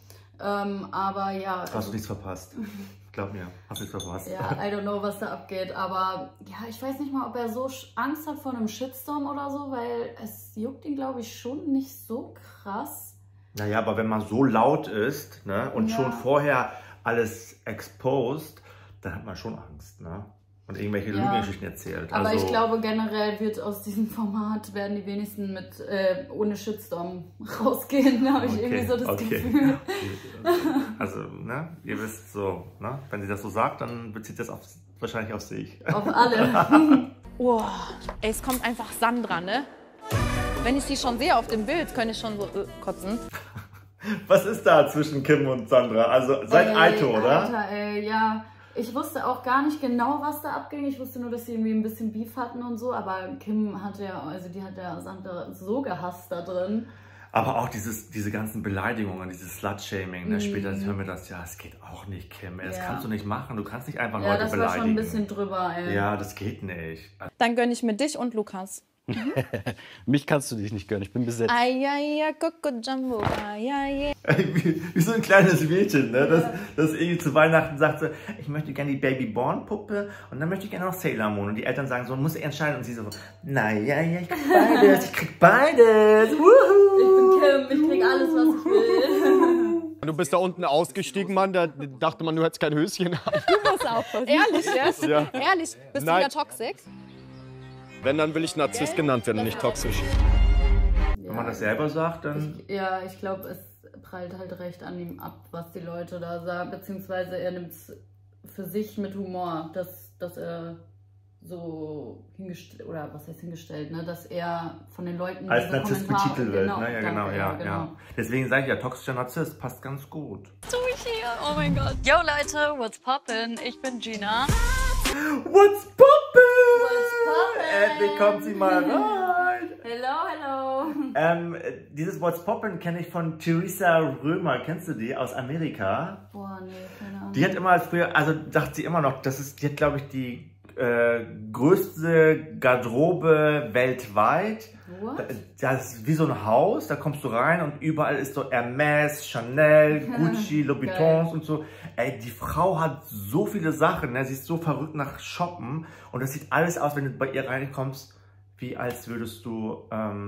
Aber ja. Hast du nichts verpasst? Glaub mir, hast du nichts verpasst. Ja, I don't know, was da abgeht. Aber ja, ich weiß nicht mal, ob er so Angst hat vor einem Shitstorm oder so, weil es juckt ihn, glaube ich, schon nicht so krass. Naja, aber wenn man so laut ist, ne, und schon vorher alles exposed, dann hat man schon Angst, ne? Und irgendwelche Lügengeschichten erzählt. Aber also, ich glaube, generell wird aus diesem Format werden die wenigsten mit ohne Shitstorm rausgehen, habe ich irgendwie so das Gefühl. Also, ne, ihr wisst so, ne, wenn sie das so sagt, dann bezieht das wahrscheinlich auf sich. Auf alle. Oh, ey, es kommt einfach Sandra, ne? Wenn ich sie schon sehe auf dem Bild, könnte ich schon so kotzen. Was ist da zwischen Kim und Sandra? Also seit Aito, oder? Alter, ey, ja. Ich wusste auch gar nicht genau, was da abging. Ich wusste nur, dass sie irgendwie ein bisschen Beef hatten und so. Aber Kim hat ja, also die hat ja Sandra so gehasst da drin. Aber auch diese ganzen Beleidigungen, dieses Slut-Shaming, ne? Später hören wir das, ja, es geht auch nicht, Kim. Das kannst du nicht machen. Du kannst nicht einfach Leute beleidigen. Ja, das war schon ein bisschen drüber, ey. Ja, das geht nicht. Dann gönne ich mir dich und Lukas. Mich kannst du dich nicht gönnen, ich bin besetzt. Ayaya, Coco Jumbo, ayaya. Wie so ein kleines Mädchen, ne? Das irgendwie zu Weihnachten sagt so, ich möchte gerne die Baby-Born-Puppe und dann möchte ich gerne noch Sailor Moon. Und die Eltern sagen so, muss ich entscheiden. Und sie so, naja, ich krieg beides, ich krieg beides. Ich bin Kim, ich krieg alles, was ich will. Du bist da unten ausgestiegen, Mann, da dachte man, du hättest kein Höschen an. Du musst aufpassen. Ehrlich jetzt? Ja. Ehrlich? Bist Nein. du wieder toxisch? Wenn, dann will ich Narzisst genannt werden, nicht toxisch. Wenn man das selber sagt, dann... Ich glaube, es prallt halt recht an ihm ab, was die Leute da sagen, beziehungsweise er nimmt es für sich mit Humor, dass er so hingestellt, oder was heißt hingestellt, ne, dass er von den Leuten als diese Narzisst Kommentare- betitelt wird, genau, ne? Ja, danke, genau, ja. Deswegen sage ich ja, toxischer Narzisst passt ganz gut. Hier, oh mein Gott. Yo Leute, what's poppin'? Ich bin Gina. What's poppin'? What's poppin'? Endlich kommt sie mal rein. Hello, hello. Dieses What's Poppin' kenne ich von Theresa Römer. Kennst du die? Aus Amerika. Boah, nee, keine Ahnung. Die hat immer früher, also sagt sie immer noch, die hat, glaube ich, die größte Garderobe weltweit. What? Das ist wie so ein Haus, da kommst du rein und überall ist so Hermes, Chanel, Gucci, Louboutins und so. Ey, die Frau hat so viele Sachen, ne? Sie ist so verrückt nach Shoppen und das sieht alles aus, wenn du bei ihr reinkommst, wie als würdest du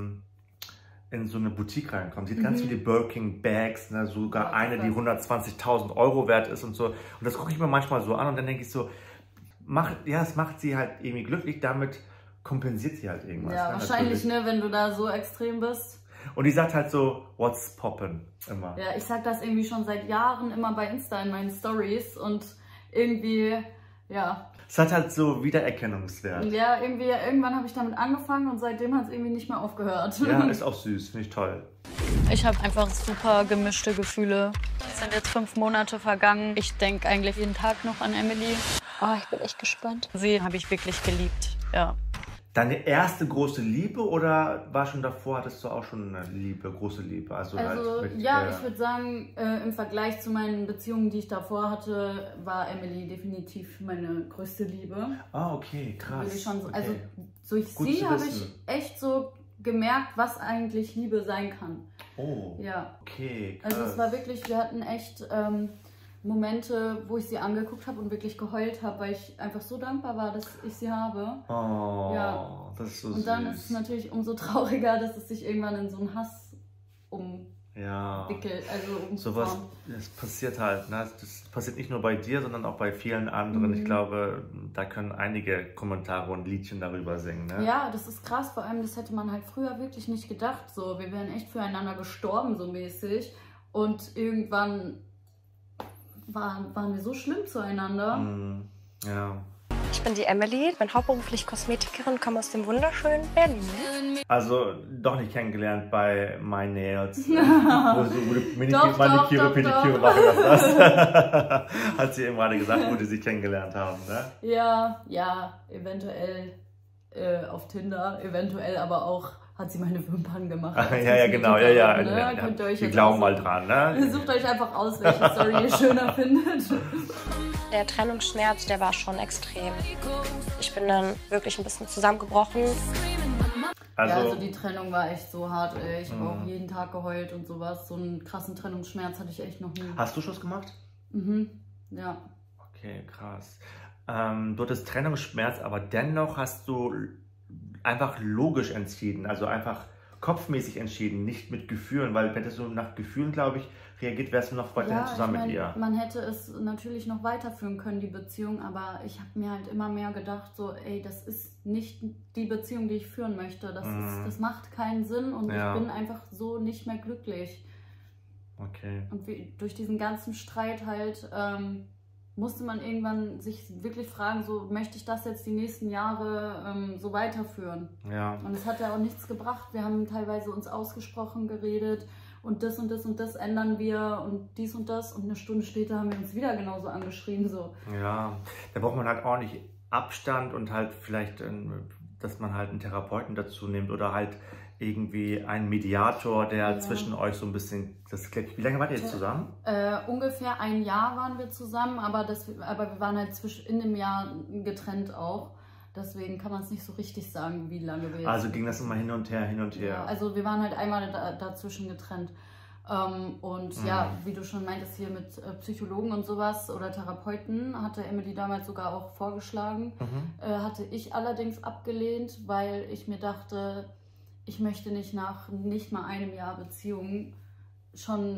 in so eine Boutique reinkommen. Sie hat ganz viele Birkin-Bags, ne? Sogar eine, die 120.000 € wert ist und so. Und das gucke ich mir manchmal so an und dann denke ich so, es macht sie halt irgendwie glücklich, damit kompensiert sie halt irgendwas. Ja, ne? wahrscheinlich, Natürlich. ne, wenn du da so extrem bist. Und die sagt halt so, what's poppin' immer. Ja, ich sag das irgendwie schon seit Jahren immer bei Insta in meinen Stories und irgendwie, ja. Es hat halt so Wiedererkennungswert. Ja, irgendwann habe ich damit angefangen und seitdem hat es irgendwie nicht mehr aufgehört. Ja, ist auch süß, finde ich toll. Ich habe einfach super gemischte Gefühle. Es sind jetzt 5 Monate vergangen. Ich denke eigentlich jeden Tag noch an Emily. Oh, ich bin echt gespannt. Sie habe ich wirklich geliebt, ja. Deine erste große Liebe oder war schon davor, hattest du auch schon eine große Liebe? Also halt mit, ich würde sagen, im Vergleich zu meinen Beziehungen, die ich davor hatte, war Emily definitiv meine größte Liebe. Ah, okay, krass. Würde ich schon so, okay. Also durch Gut sie zu habe ich wissen. echt so gemerkt, was eigentlich Liebe sein kann. Oh, Ja. okay, krass. Also es war wirklich, wir hatten echt Momente, wo ich sie angeguckt habe und wirklich geheult habe, weil ich einfach so dankbar war, dass ich sie habe. Oh, ja. das ist so Und dann süß. ist es natürlich umso trauriger, dass es sich irgendwann in so einen Hass umwickelt. Also Sowas, das passiert halt. Ne? Das passiert nicht nur bei dir, sondern auch bei vielen anderen. Ich glaube, da können einige Kommentare und Liedchen darüber singen. Ne? Ja, das ist krass. Vor allem, das hätte man halt früher wirklich nicht gedacht. So, wir wären echt füreinander gestorben, so mäßig. Und irgendwann waren wir so schlimm zueinander. Ja. Ich bin die Emily, bin hauptberuflich Kosmetikerin, komme aus dem wunderschönen Berlin. Also doch nicht kennengelernt bei My Nails, wo du Maniküre, Pediküre machen lassen hast. Hat sie eben gerade gesagt, wo die sich kennengelernt haben, ne? Ja, eventuell auf Tinder, eventuell aber auch hat sie meine Wimpern gemacht. Ja, genau, ja. Ne? Könnt ihr euch Wir jetzt glauben auch mal dran, ne? Sucht euch einfach aus, welche Story ihr schöner findet. Der Trennungsschmerz, der war schon extrem. Ich bin dann wirklich ein bisschen zusammengebrochen. Also die Trennung war echt so hart, ey. Ich habe auch jeden Tag geheult und sowas. So einen krassen Trennungsschmerz hatte ich echt noch nie. Hast du Schluss gemacht? Ja. Okay, krass. Du hattest Trennungsschmerz, aber dennoch hast du einfach logisch entschieden, also einfach kopfmäßig entschieden, nicht mit Gefühlen, weil hättest du nach Gefühlen, glaube ich, reagiert, wärst du noch weiterhin zusammen mit ihr. Man hätte es natürlich noch weiterführen können, die Beziehung, aber ich habe mir halt immer mehr gedacht, so, ey, das ist nicht die Beziehung, die ich führen möchte. Das macht keinen Sinn und ich bin einfach so nicht mehr glücklich. Okay. Und durch diesen ganzen Streit halt musste man irgendwann sich wirklich fragen, so, möchte ich das jetzt die nächsten Jahre so weiterführen? Ja. Und es hat ja auch nichts gebracht. Wir haben teilweise uns ausgesprochen geredet und das und das und das ändern wir und dies und das. Und eine Stunde später haben wir uns wieder genauso angeschrien. So. Ja, da braucht man halt ordentlich Abstand und halt vielleicht, dass man halt einen Therapeuten dazu nimmt oder halt irgendwie einen Mediator, der zwischen euch so ein bisschen das klärt. Wie lange wart ihr jetzt zusammen? Ungefähr 1 Jahr waren wir zusammen, aber wir waren halt in dem Jahr getrennt auch. Deswegen kann man es nicht so richtig sagen, wie lange wir jetzt. Also ging das immer hin und her. Ja, also wir waren halt einmal dazwischen getrennt. Und ja, wie du schon meintest, hier mit Psychologen und sowas oder Therapeuten hatte Emily damals sogar auch vorgeschlagen. Hatte ich allerdings abgelehnt, weil ich mir dachte, ich möchte nicht nach nicht mal einem Jahr Beziehung schon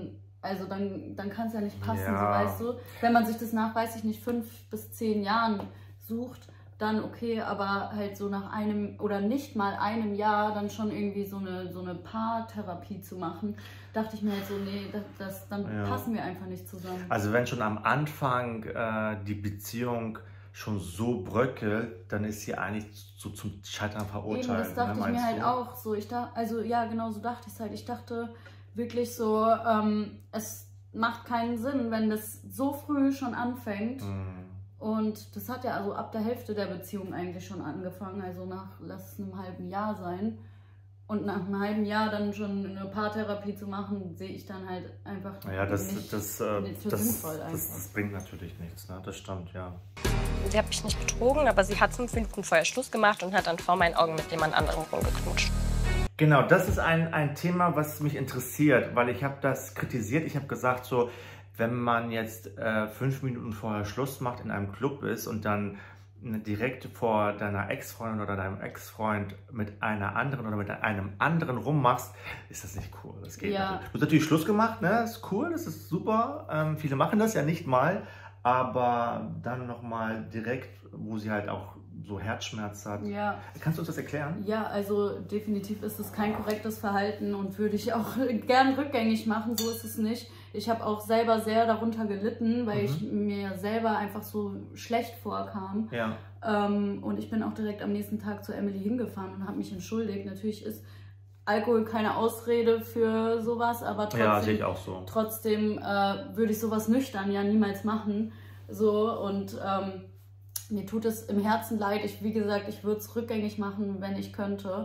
also dann kann es ja nicht passen, Ja. so weißt du. Wenn man sich das nach, weiß ich nicht, 5 bis 10 Jahren sucht, dann okay, aber halt so nach einem oder nicht mal einem Jahr dann schon irgendwie so eine Paartherapie zu machen, dachte ich mir halt so, nee, dann passen wir einfach nicht zusammen. Also wenn schon am Anfang die Beziehung schon so bröckelt, dann ist sie eigentlich so zum Scheitern verurteilt. Eben, das dachte ich mir halt auch so. Also ja, genau so dachte ich es halt. Ich dachte wirklich so, es macht keinen Sinn, wenn das so früh schon anfängt. Und das hat ja also ab der Hälfte der Beziehung eigentlich schon angefangen, also lass es einem halben Jahr sein. Und nach einem halben Jahr dann schon eine Paartherapie zu machen, sehe ich dann halt einfach nicht für sinnvoll einfach. Das bringt natürlich nichts, ne? Das stimmt, ja. Sie hat mich nicht betrogen, aber sie hat 5 Minuten vorher Schluss gemacht und hat dann vor meinen Augen mit jemand anderem rumgeknutscht. Genau, das ist ein Thema, was mich interessiert, weil ich habe das kritisiert. Ich habe gesagt, so, wenn man jetzt 5 Minuten vorher Schluss macht, in einem Club ist und dann direkt vor deiner Ex-Freundin oder deinem Ex-Freund mit einer anderen oder mit einem anderen rummachst, ist das nicht cool. Das geht nicht. Du hast natürlich Schluss gemacht, ne? Das ist cool, das ist super. Viele machen das ja nicht mal, aber dann nochmal direkt, wo sie halt auch so Herzschmerz hat. Ja. Kannst du uns das erklären? Ja, also definitiv ist es kein korrektes Verhalten und würde ich auch gern rückgängig machen, so ist es nicht. Ich habe auch selber sehr darunter gelitten, weil ich mir selber einfach so schlecht vorkam. Ja. Und ich bin auch direkt am nächsten Tag zu Emily hingefahren und habe mich entschuldigt. Natürlich ist Alkohol keine Ausrede für sowas, aber trotzdem, ja, sehe ich auch so. Trotzdem würde ich sowas nüchtern ja niemals machen. So, und mir tut es im Herzen leid. Wie gesagt, ich würde es rückgängig machen, wenn ich könnte.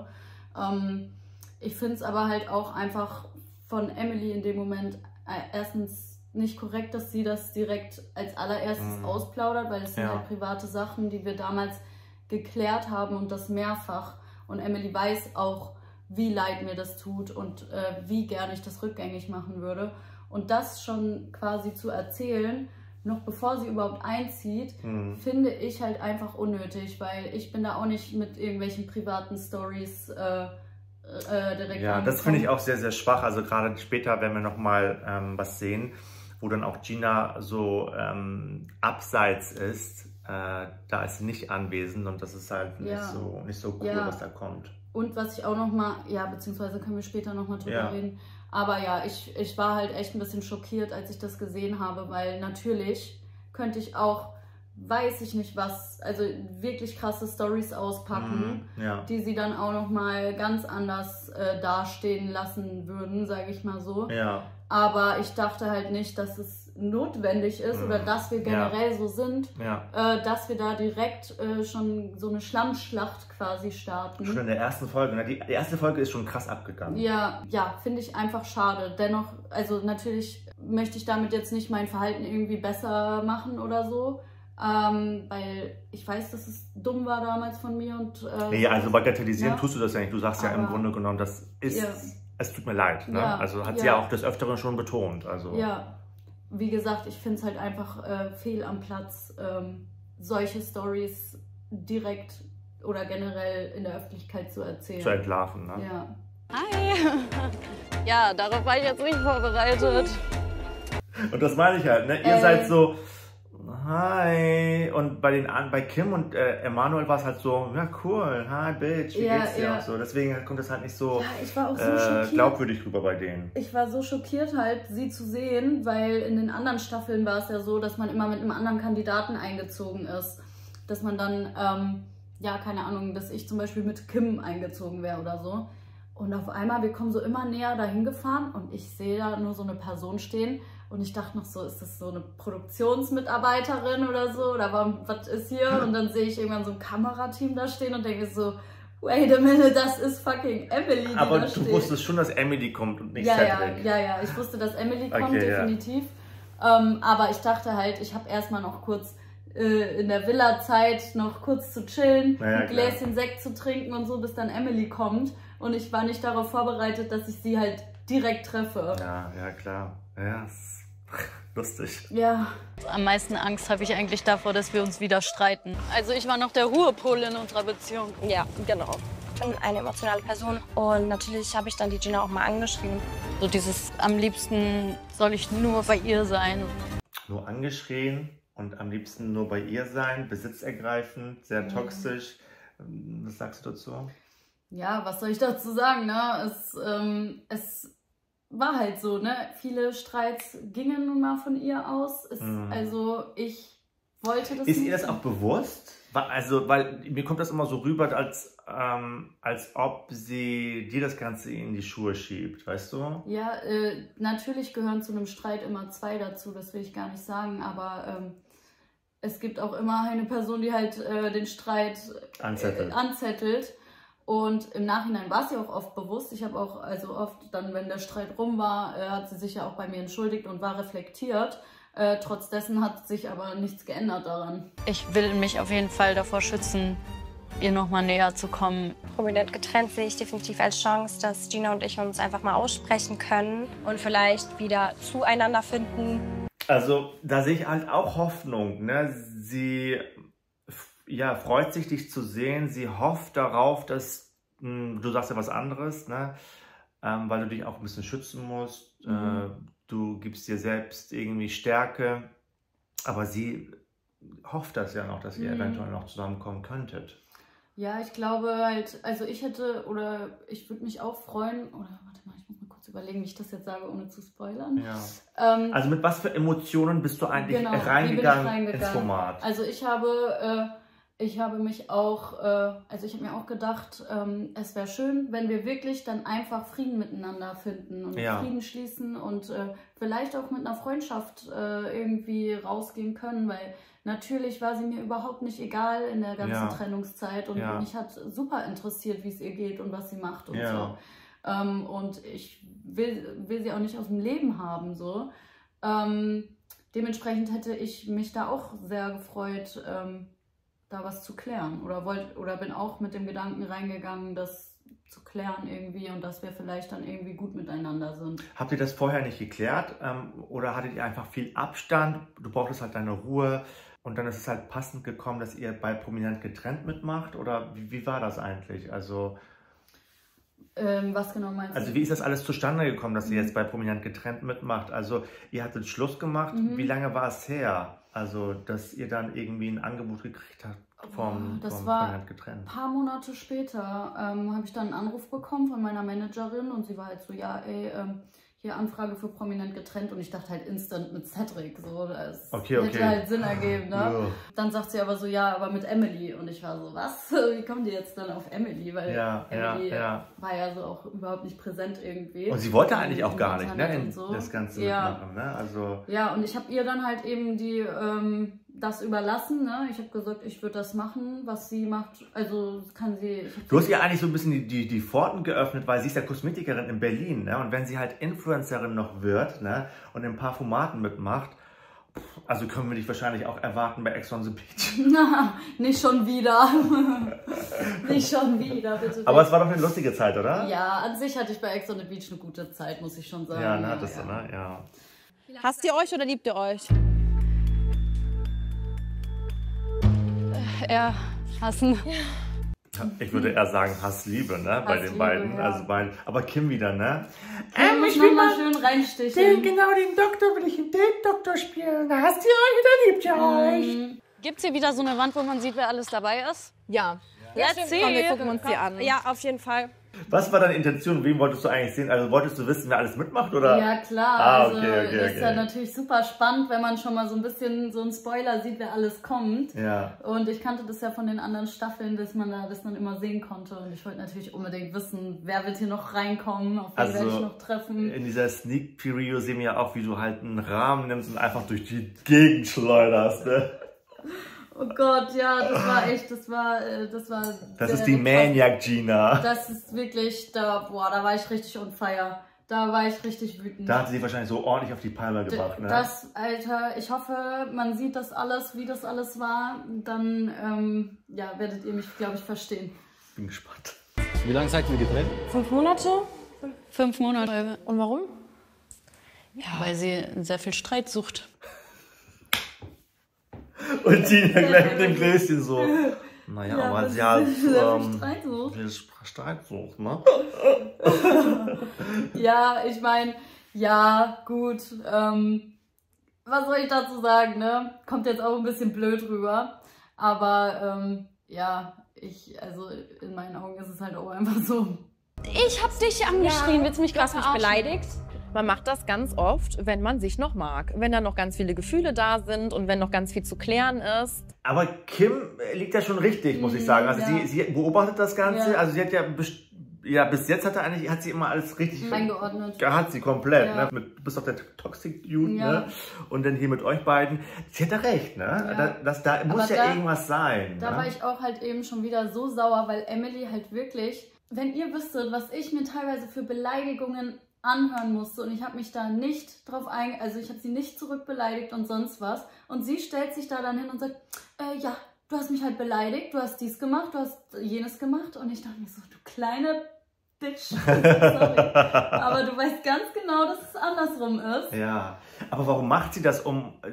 Ich finde es aber halt auch einfach von Emily in dem Moment erstens nicht korrekt, dass sie das direkt als allererstes ausplaudert, weil das sind halt private Sachen, die wir damals geklärt haben und das mehrfach. Und Emily weiß auch, wie leid mir das tut und wie gerne ich das rückgängig machen würde. Und das schon quasi zu erzählen, noch bevor sie überhaupt einzieht, finde ich halt einfach unnötig, weil ich bin da auch nicht mit irgendwelchen privaten Stories direkt Ja, das finde ich auch sehr, sehr schwach. Also gerade später werden wir nochmal was sehen, wo dann auch Gina so abseits ist. Da ist sie nicht anwesend und das ist halt nicht so cool, was da kommt. Und was ich auch nochmal, beziehungsweise können wir später nochmal drüber reden. Aber ja, ich war halt echt ein bisschen schockiert, als ich das gesehen habe, weil natürlich könnte ich auch, weiß ich nicht was, also wirklich krasse Storys auspacken, die sie dann auch nochmal ganz anders dastehen lassen würden, sage ich mal so. Ja. Aber ich dachte halt nicht, dass es notwendig ist oder dass wir generell so sind, dass wir da direkt schon so eine Schlammschlacht quasi starten. Schon in der ersten Folge, ne? Die erste Folge ist schon krass abgegangen. Ja, finde ich einfach schade. Dennoch, also natürlich möchte ich damit jetzt nicht mein Verhalten irgendwie besser machen oder so, weil ich weiß, dass es dumm war damals von mir. Und, also bagatellisieren tust du das ja nicht. Du sagst ja im Grunde genommen, das ist... Es tut mir leid, ne? Also hat sie ja auch des Öfteren schon betont. Also. Ja, wie gesagt, ich finde es halt einfach fehl am Platz, solche Storys direkt oder generell in der Öffentlichkeit zu erzählen. Zu entlarven, ne? Ja. Hi! Ja, darauf war ich jetzt nicht vorbereitet. Und das meine ich halt, ne? Ihr seid so... Hi. Und bei Kim und Emanuel war es halt so, ja cool, hi Bitch, wie geht's dir? Und so. Deswegen kommt das halt nicht so, ich war auch so schockiert. Glaubwürdig rüber bei denen. Ich war so schockiert halt, sie zu sehen, weil in den anderen Staffeln war es ja so, dass man immer mit einem anderen Kandidaten eingezogen ist. Dass man dann, keine Ahnung, dass ich zum Beispiel mit Kim eingezogen wäre oder so. Und auf einmal, wir kommen so immer näher dahin gefahren und ich sehe da nur so eine Person stehen. Und ich dachte noch so, ist das so eine Produktionsmitarbeiterin oder so? Oder was ist hier? Und dann sehe ich irgendwann so ein Kamerateam da stehen und denke so, wait a minute, das ist fucking Emily, die aber da du steht. Wusstest schon, dass Emily kommt und nicht Cedric. Ja, ich wusste, dass Emily kommt, definitiv. Aber ich dachte halt, ich habe erstmal noch kurz in der Villa-Zeit noch kurz zu chillen, ein Gläschen Sekt zu trinken und so, bis dann Emily kommt. Und ich war nicht darauf vorbereitet, dass ich sie halt direkt treffe. Ja, klar. Ja, lustig. Ja. Am meisten Angst habe ich eigentlich davor, dass wir uns wieder streiten. Also ich war noch der Ruhepol in unserer Beziehung. Ja, genau. bin eine emotionale Person und natürlich habe ich dann die Gina auch mal angeschrieben. So dieses, am liebsten soll ich nur bei ihr sein. Nur angeschrien und am liebsten nur bei ihr sein, besitzergreifend, sehr toxisch. Was sagst du dazu? Ja, was soll ich dazu sagen, ne? Es war halt so, ne? Viele Streits gingen nun mal von ihr aus. Also ich wollte das Ist nicht. ihr das auch bewusst? Also, weil mir kommt das immer so rüber, als ob sie dir das Ganze in die Schuhe schiebt, weißt du? Ja, natürlich gehören zu einem Streit immer zwei dazu, das will ich gar nicht sagen, aber es gibt auch immer eine Person, die halt den Streit anzettelt. Und im Nachhinein war es ja auch oft bewusst. Ich habe auch, also oft dann, wenn der Streit rum war, hat sie sich ja auch bei mir entschuldigt und war reflektiert. Trotz dessen hat sich aber nichts geändert daran. Ich will mich auf jeden Fall davor schützen, ihr nochmal näher zu kommen. Prominent getrennt sehe ich definitiv als Chance, dass Gina und ich uns einfach mal aussprechen können und vielleicht wieder zueinander finden. Also da sehe ich halt auch Hoffnung. Ne? Sie freut sich, dich zu sehen. Sie hofft darauf, dass, du sagst ja was anderes, ne? Weil du dich auch ein bisschen schützen musst. Du gibst dir selbst irgendwie Stärke. Aber sie hofft das ja noch, dass ihr eventuell noch zusammenkommen könntet. Ja, ich glaube halt, also ich würde mich auch freuen, oder warte mal, ich muss mal kurz überlegen, wie ich das jetzt sage, ohne zu spoilern. Ja. Also mit was für Emotionen bist du eigentlich reingegangen ins Format? Also ich habe mich auch, also ich habe mir auch gedacht, es wäre schön, wenn wir wirklich dann einfach Frieden miteinander finden und Frieden schließen und vielleicht auch mit einer Freundschaft irgendwie rausgehen können, weil natürlich war sie mir überhaupt nicht egal in der ganzen Trennungszeit und mich hat super interessiert, wie es ihr geht und was sie macht und so. Und ich will sie auch nicht aus dem Leben haben, so. Dementsprechend hätte ich mich da auch sehr gefreut, da was zu klären oder bin auch mit dem Gedanken reingegangen, das zu klären irgendwie und dass wir vielleicht dann irgendwie gut miteinander sind. Habt ihr das vorher nicht geklärt oder hattet ihr einfach viel Abstand? Du brauchtest halt deine Ruhe und dann ist es halt passend gekommen, dass ihr bei Prominent getrennt mitmacht oder wie war das eigentlich? Also was genau meinst du? Also wie ist das alles zustande gekommen, dass ihr jetzt bei Prominent getrennt mitmacht? Also ihr hattet Schluss gemacht. Wie lange war es her? Also dass ihr dann irgendwie ein Angebot gekriegt habt vom Prominent getrennt? Ein paar Monate später habe ich dann einen Anruf bekommen von meiner Managerin und sie war halt so, ja ey, hier Anfrage für Prominent getrennt und ich dachte halt instant mit Cedric, so, das hätte halt Sinn ergeben, ne? Ja. Dann sagt sie aber so, ja, aber mit Emily und ich war so, was? Wie kommen die jetzt dann auf Emily? Weil Emily war ja so auch überhaupt nicht präsent irgendwie. Und sie wollte eigentlich auch gar nicht, ne, das Ganze mitmachen, ne? Also ja, und ich habe ihr dann halt eben das überlassen, ne? Ich habe gesagt, ich würde das machen, was sie macht, also kann sie... Du hast ihr eigentlich so ein bisschen die Pforten geöffnet, weil sie ist ja Kosmetikerin in Berlin, ne? Und wenn sie halt Influencerin noch wird, ne? Und in ein paar Formaten mitmacht, also können wir dich wahrscheinlich auch erwarten bei Ex on the Beach. Na, nicht schon wieder. Nicht schon wieder, bitte. Aber es war doch eine lustige Zeit, oder? Ja, an sich hatte ich bei Ex on the Beach eine gute Zeit, muss ich schon sagen. Ja, ne, hattest du, ne? Ja. Hasst ihr euch oder liebt ihr euch? Eher hassen. Ich würde eher sagen Hass-Liebe, ne? Bei den beiden. Ja. Also aber Kim wieder, ne? Ich will mal schön reinsticheln. Genau, den Doktor will ich im Date-Doktor spielen. Da hasst ihr euch oder liebt ihr euch? Gibt es hier wieder so eine Wand, wo man sieht, wer alles dabei ist? Ja. Erzähl. Komm, wir gucken uns die an. Ja, auf jeden Fall. Was war deine Intention? Wen wolltest du eigentlich sehen? Also wolltest du wissen, wer alles mitmacht, oder? Ja, klar. Ist ja natürlich super spannend, wenn man schon mal so ein bisschen so einen Spoiler sieht, wer alles kommt. Ja. Und ich kannte das ja von den anderen Staffeln, dass man das dann immer sehen konnte. Und ich wollte natürlich unbedingt wissen, wer wird hier noch reinkommen, auf wen werde ich noch treffen. In dieser Sneak Preview sehen wir ja auch, wie du halt einen Rahmen nimmst und einfach durch die Gegend schleuderst, ne? Oh Gott, ja, das war echt, das war. Das ist die Maniac Gina. Das ist wirklich, da war ich richtig on fire. Da war ich richtig wütend. Da hat sie wahrscheinlich so ordentlich auf die Palme gebracht, ne? Alter, ich hoffe, man sieht das alles, wie das alles war. Dann, werdet ihr mich, glaube ich, verstehen. Bin gespannt. Wie lange seid ihr getrennt? 5 Monate. 5 Monate. Und warum? Ja, weil sie sehr viel Streit sucht. Und Gina gleich mit dem Gläschen so. Naja, Ja, aber das sie hat ist sehr viel Streitsucht. viel Streitsucht, ne? Ja, ich meine, ja, gut. Was soll ich dazu sagen, ne? Kommt jetzt auch ein bisschen blöd rüber. Aber ja, also in meinen Augen ist es halt auch einfach so. Ich hab dich angeschrien, willst du mich gerade verarschen? Beleidigt. Man macht das ganz oft, wenn man sich noch mag. Wenn da noch ganz viele Gefühle da sind und wenn noch ganz viel zu klären ist. Aber Kim liegt ja schon richtig, muss ich sagen. Also ja. sie beobachtet das Ganze. Ja. Also sie hat ja bis jetzt hat sie immer alles richtig Eingeordnet. Hat sie komplett, Ja. ne? Du bist auf der Toxic Dude, Ja. ne? Und dann hier mit euch beiden. Sie hat da recht, ne? Ja. Da muss Aber ja irgendwas sein. Da ne? war ich auch halt eben schon wieder so sauer, weil Emily halt wirklich, wenn ihr wüsstet, was ich mir teilweise für Beleidigungen anhören musste und ich habe mich da nicht drauf also ich habe sie nicht zurückbeleidigt und sonst was und sie stellt sich da dann hin und sagt, ja, du hast mich halt beleidigt, du hast dies gemacht, du hast jenes gemacht und ich dachte mir so, du kleine Bitch, sorry, aber du weißt ganz genau, dass es andersrum ist. Ja, aber warum macht sie das,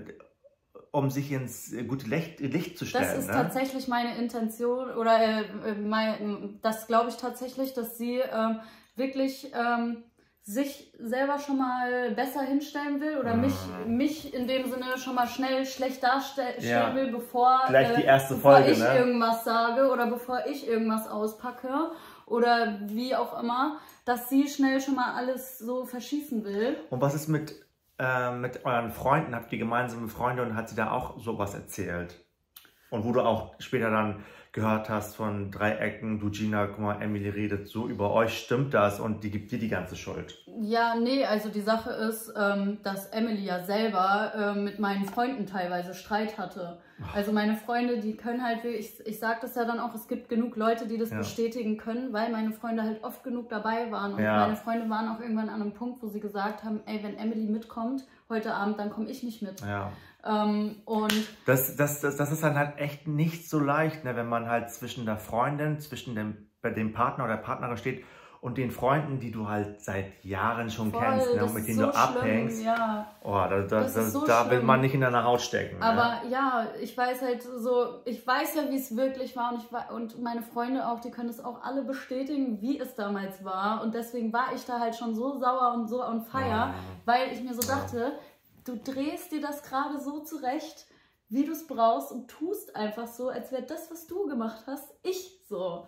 um sich ins gute Licht zu stellen? Das ist ne? tatsächlich meine Intention oder das glaube ich tatsächlich, dass sie wirklich sich selber schon mal besser hinstellen will oder mich in dem Sinne schon mal schnell schlecht darstellen will, bevor, Gleich die erste bevor Folge, ich ne? irgendwas sage oder bevor ich irgendwas auspacke oder wie auch immer, dass sie schnell schon mal alles so verschießen will. Und was ist mit euren Freunden? Habt ihr gemeinsame Freunde und hat sie da auch sowas erzählt? Und wo du auch später dann gehört hast von Dreiecken, du Gina, guck mal, Emily redet so über euch, stimmt das? Und die gibt dir die ganze Schuld. Ja, nee, also die Sache ist, dass Emily ja selber mit meinen Freunden teilweise Streit hatte. Also meine Freunde, die können halt, ich sag das ja dann auch, es gibt genug Leute, die das bestätigen können, weil meine Freunde halt oft genug dabei waren. Und meine Freunde waren auch irgendwann an einem Punkt, wo sie gesagt haben, ey, wenn Emily mitkommt heute Abend, dann komme ich nicht mit. Ja. Und das ist dann halt echt nicht so leicht, ne, wenn man halt zwischen der Freundin, bei dem Partner oder der Partnerin steht und den Freunden, die du halt seit Jahren schon kennst, ne, und mit denen du abhängst. Ja. Oh, da will man nicht in deiner Haut stecken. Aber ja, ich weiß halt so, ich weiß ja, wie es wirklich war und meine Freunde auch, die können es auch alle bestätigen, wie es damals war. Und deswegen war ich da halt schon so sauer und so on fire, weil ich mir so dachte, du drehst dir das gerade so zurecht, wie du es brauchst und tust einfach so, als wäre das, was du gemacht hast, ich so.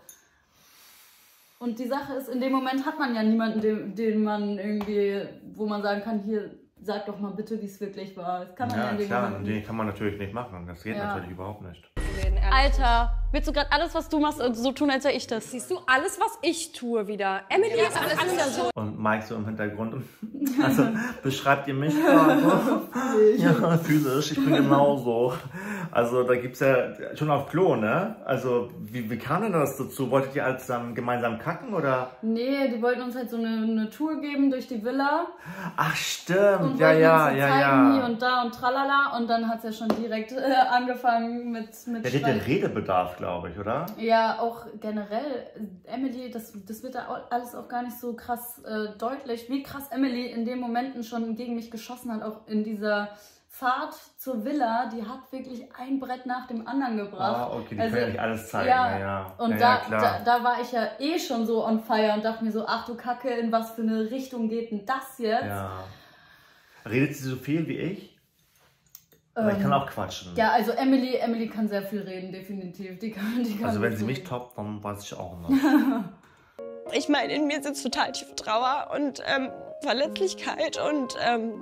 Und die Sache ist, in dem Moment hat man ja niemanden, den man irgendwie, wo man sagen kann, hier, sag doch mal bitte, wie es wirklich war. Das kann man ja in dem Moment nicht. Nee, kann man natürlich nicht machen. Das geht natürlich überhaupt nicht. Alter, willst du gerade alles, was du machst, so tun, als wäre ich das? Siehst du alles, was ich tue wieder? Emily ist alles so. Und Mike so im Hintergrund. Also, beschreibt ihr mich gerade? Ja, physisch, ich bin genauso. Also, da gibt es ja schon auf Klo, ne? Also, wie kam denn das dazu? Wolltet ihr als gemeinsam kacken, oder? Nee, die wollten uns halt so eine Tour geben durch die Villa. Ach, stimmt. Und Ja. Hier und da und tralala. Und dann hat es ja schon direkt angefangen mit Der hat den Redebedarf, glaube ich, oder? Ja, auch generell, Emily, das wird da alles auch gar nicht so krass deutlich, wie krass Emily in den Momenten schon gegen mich geschossen hat, auch in dieser Fahrt zur Villa, die hat wirklich ein Brett nach dem anderen gebracht. Ah, okay, die können ja nicht alles zeigen. Ja, und da war ich ja eh schon so on fire und dachte mir so, ach du Kacke, in was für eine Richtung geht denn das jetzt? Ja. Redet sie so viel wie ich? Aber ich kann auch quatschen. Ja, also Emily kann sehr viel reden, definitiv. Die kann also wenn sie reden. mich toppt, dann weiß ich auch nicht. Ich meine, in mir sitzt total tiefe Trauer und Verletzlichkeit und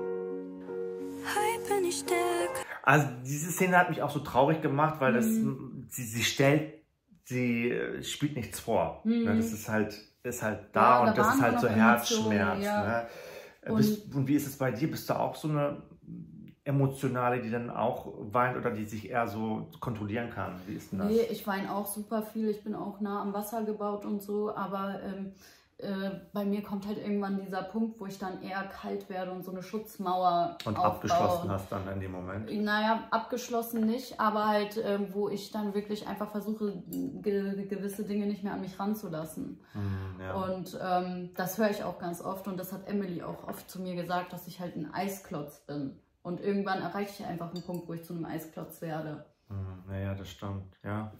Also diese Szene hat mich auch so traurig gemacht, weil das, sie spielt nichts vor. Ne? Das ist halt da und das ist halt so Herzschmerz. Ja. Ne? Und wie ist es bei dir? Bist du auch so eine Emotionale, die dann auch weint oder die sich eher so kontrollieren kann? Wie ist denn das? Nee, ich weine auch super viel. Ich bin auch nah am Wasser gebaut und so, aber bei mir kommt halt irgendwann dieser Punkt, wo ich dann eher kalt werde und so eine Schutzmauer und aufbaue. Abgeschlossen hast dann in dem Moment? Naja, abgeschlossen nicht, aber halt, wo ich dann wirklich einfach versuche, gewisse Dinge nicht mehr an mich ranzulassen. Ja. Und das höre ich auch ganz oft und das hat Emily auch oft zu mir gesagt, dass ich halt ein Eisklotz bin. Und irgendwann erreiche ich einfach einen Punkt, wo ich zu einem Eisklotz werde. Naja, das stimmt, ja.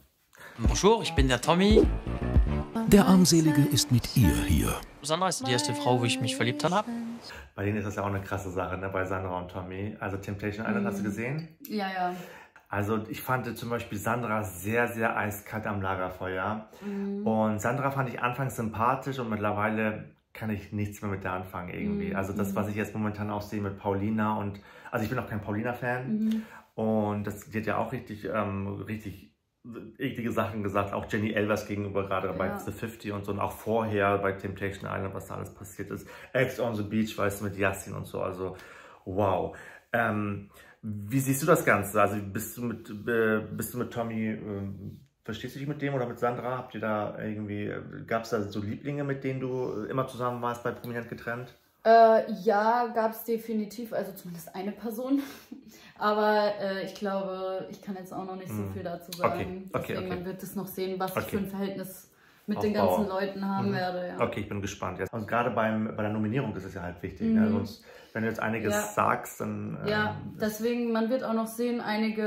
Bonjour, ich bin der Tommy. Der Armselige ist mit ihr hier. Sandra ist die erste Frau, wo ich mich verliebt habe. Bei denen ist das ja auch eine krasse Sache, ne? Bei Sandra und Tommy. Also Temptation Island, hast du gesehen? Ja, ja. Also ich fand zum Beispiel Sandra sehr, sehr eiskalt am Lagerfeuer. Und Sandra fand ich anfangs sympathisch und mittlerweile kann ich nichts mehr mit der anfangen irgendwie. Also das, was ich jetzt momentan auch sehe mit Paulina und, also ich bin auch kein Paulina-Fan. Und die hat ja auch richtig eklige Sachen gesagt, auch Jenny Elvers gegenüber, gerade bei The 50 und so, und auch vorher bei Temptation Island, was da alles passiert ist. Ex on the Beach, weißt du, mit Yassin und so, also wow. Wie siehst du das Ganze? Also bist du mit Tommy, verstehst du dich mit dem oder mit Sandra? Habt ihr da irgendwie, gab es da so Lieblinge, mit denen du immer zusammen warst, bei Prominent getrennt? Ja, gab es definitiv, also zumindest eine Person. Aber ich glaube, ich kann jetzt auch noch nicht so viel dazu sagen. Deswegen, man wird es noch sehen, was ich für ein Verhältnis mit den ganzen Leuten haben werde. Ja. Okay, ich bin gespannt. Jetzt. Und gerade bei der Nominierung ist es ja halt wichtig. Ne? Sonst, wenn du jetzt einiges sagst, dann... ja, deswegen, man wird auch noch sehen,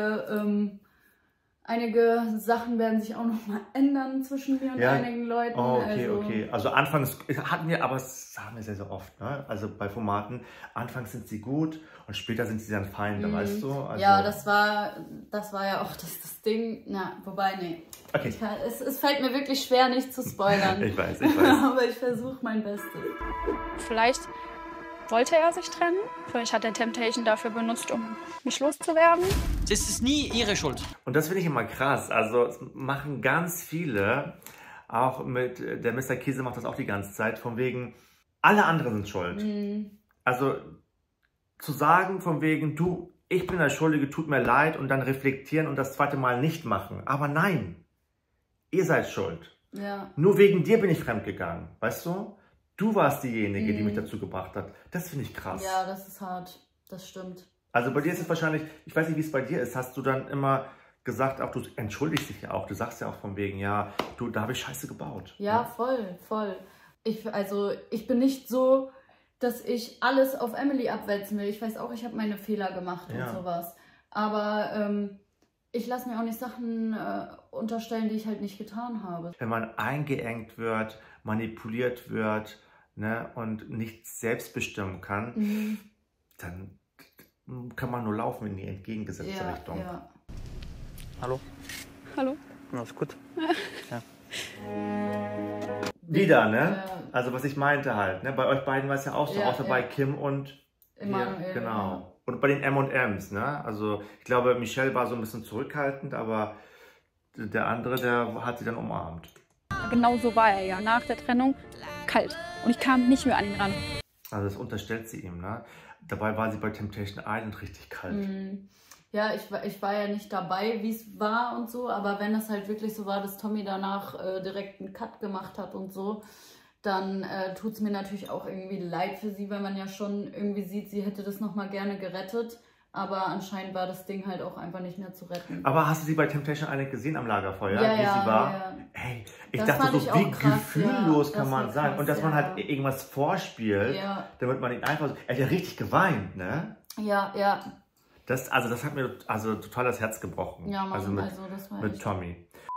einige Sachen werden sich auch noch mal ändern zwischen mir und einigen Leuten. Oh, okay. Also anfangs hatten wir, aber das haben wir sehr, sehr oft, ne? Also bei Formaten, anfangs sind sie gut und später sind sie dann Feinde, weißt du? Also ja, das war ja auch das Ding. Na, wobei, nee. Okay. Es fällt mir wirklich schwer, nicht zu spoilern. Ich weiß. Aber ich versuche mein Bestes. Vielleicht wollte er sich trennen. Vielleicht hat er Temptation dafür benutzt, um mich loszuwerden. Das ist nie ihre Schuld. Und das finde ich immer krass. Also es machen ganz viele, auch mit, der Mr. Kiese macht das auch die ganze Zeit, von wegen, alle anderen sind schuld. Also zu sagen von wegen, du, ich bin der Schuldige, tut mir leid, und dann reflektieren und das zweite Mal nicht machen. Aber nein, ihr seid schuld. Ja. Nur wegen dir bin ich fremdgegangen, weißt du? Du warst diejenige, die mich dazu gebracht hat. Das finde ich krass. Ja, das ist hart. Das stimmt. Also bei dir ist es wahrscheinlich, ich weiß nicht, wie es bei dir ist, hast du dann immer gesagt, auch du entschuldigst dich ja auch, du sagst ja auch von wegen, ja, du, da habe ich Scheiße gebaut. Ja, voll. Ich bin nicht so, dass ich alles auf Emily abwälzen will. Ich weiß auch, ich habe meine Fehler gemacht und sowas. Aber ich lasse mir auch nicht Sachen unterstellen, die ich halt nicht getan habe. Wenn man eingeengt wird, manipuliert wird, ne, und nichts selbst bestimmen kann, dann kann man nur laufen in die entgegengesetzte Richtung. Ja. Hallo? Hallo? Alles gut? Ja. Wieder, ne? Also was ich meinte halt, ne? Bei euch beiden war es ja auch so, außer bei Kim und Emanuel. Genau. Und bei den M&Ms, ne? Also ich glaube, Michelle war so ein bisschen zurückhaltend, aber der andere, der hat sie dann umarmt. Genau so war er ja. Nach der Trennung kalt. Und ich kam nicht mehr an ihn ran. Also das unterstellt sie ihm, ne? Dabei war sie bei Temptation Island richtig kalt. Ja, ich war ja nicht dabei, wie es war und so, aber wenn es halt wirklich so war, dass Tommy danach direkt einen Cut gemacht hat und so, dann tut es mir natürlich auch irgendwie leid für sie, weil man ja schon irgendwie sieht, sie hätte das nochmal gerne gerettet. Aber anscheinend war das Ding halt auch einfach nicht mehr zu retten. Aber hast du sie bei Temptation Island gesehen am Lagerfeuer, ja, wie sie war? Ja. Hey, ich dachte so, wie krass, gefühllos kann man sein. Krass, und dass man halt irgendwas vorspielt, damit man ihn einfach so... Er hat ja richtig geweint, ne? Ja. Das hat mir total das Herz gebrochen. Ja, Mann, also mit, das war mit Tommy.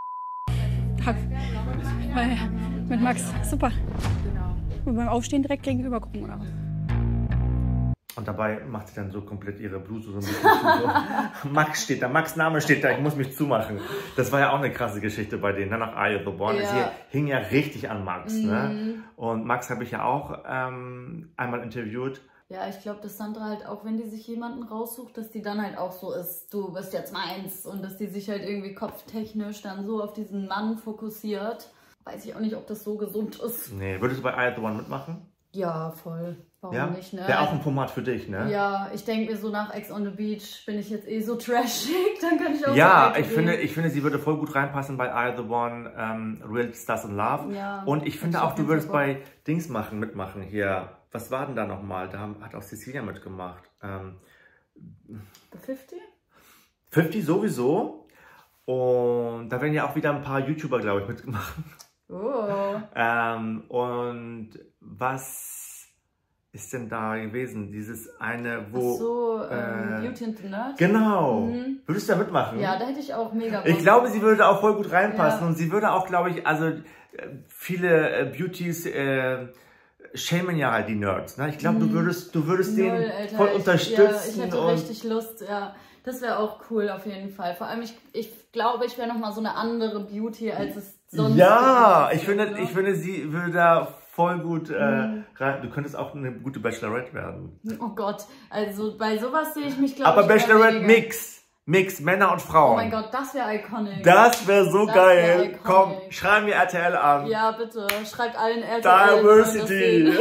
Mit Max, super. Und beim Aufstehen direkt gegenüber gucken, oder was? Und dabei macht sie dann so komplett ihre Bluse so ein bisschen zu. Max steht da, Max Name steht da, ich muss mich zumachen. Das war ja auch eine krasse Geschichte bei denen, ne? Nach Eye of the Born. Sie hing ja richtig an Max. Ne? Und Max habe ich ja auch einmal interviewt. Ja, ich glaube, dass Sandra halt auch, wenn die sich jemanden raussucht, dass die dann halt auch so ist, du bist jetzt meins. Und dass die sich halt irgendwie kopftechnisch dann so auf diesen Mann fokussiert. Weiß ich auch nicht, ob das so gesund ist. Nee, würdest du bei Eye of the One mitmachen? Ja, voll. Warum nicht, ne? Wäre auch ein Format für dich, ne? Ja, ich denke mir so, nach Ex on the Beach bin ich jetzt eh so trashig, dann kann ich auch ja, ich finde, sie würde voll gut reinpassen bei Eye of the One, Real Stars in Love. Ja, und ich finde auch, du würdest bei Dings mitmachen hier. Was war denn da nochmal? Da hat auch Cecilia mitgemacht. The 50? 50 sowieso. Und da werden ja auch wieder ein paar YouTuber, glaube ich, mitgemacht. Oh. Und was ist denn da gewesen? Dieses eine, wo... Ach so, Beauty and the Nerd? Genau. Würdest du da mitmachen? Ja, da hätte ich auch mega Bock. Ich glaube, sie würde auch voll gut reinpassen. Und sie würde auch, glaube ich, also viele Beauties schämen ja halt die Nerds. Ne? Ich glaube, du würdest den Alter, voll unterstützen. Ich hätte richtig Lust, ja. Das wäre auch cool auf jeden Fall. Vor allem, ich glaube, ich wäre nochmal so eine andere Beauty, als es sonst ist. Ich finde, sie würde da voll gut rein. Du könntest auch eine gute Bachelorette werden. Oh Gott, also bei sowas sehe ich mich, glaube ich, aber Bachelorette Mix, Männer und Frauen. Oh mein Gott, das wäre iconic. Das wäre so geil. Komm, schreiben wir RTL an. Ja, bitte, schreibt allen RTL. Diversity.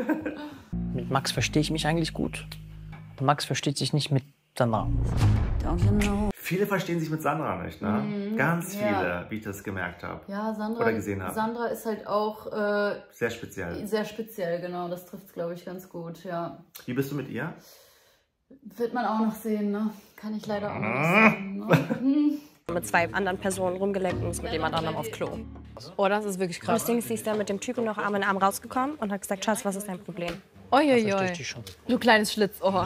Mit Max verstehe ich mich eigentlich gut. Max versteht sich nicht mit Sandra. Viele verstehen sich mit Sandra nicht, ne? Ganz viele, wie ich das gemerkt habe. Ja, Sandra, oder gesehen habe. Sandra ist halt auch sehr speziell. Sehr speziell, genau. Das trifft es, glaube ich, ganz gut, ja. Wie bist du mit ihr? Wird man auch noch sehen, ne? Kann ich leider auch noch nicht sagen. Ne? Mit 2 anderen Personen rumgeleckt und ist mit jemand anderem auf Klo. Oh, das ist wirklich krass. Das Ding ist, sie ist dann mit dem Typen noch Arm in Arm rausgekommen und hat gesagt, Schatz, was ist dein Problem? Uiuiui. Du kleines Schlitzohr.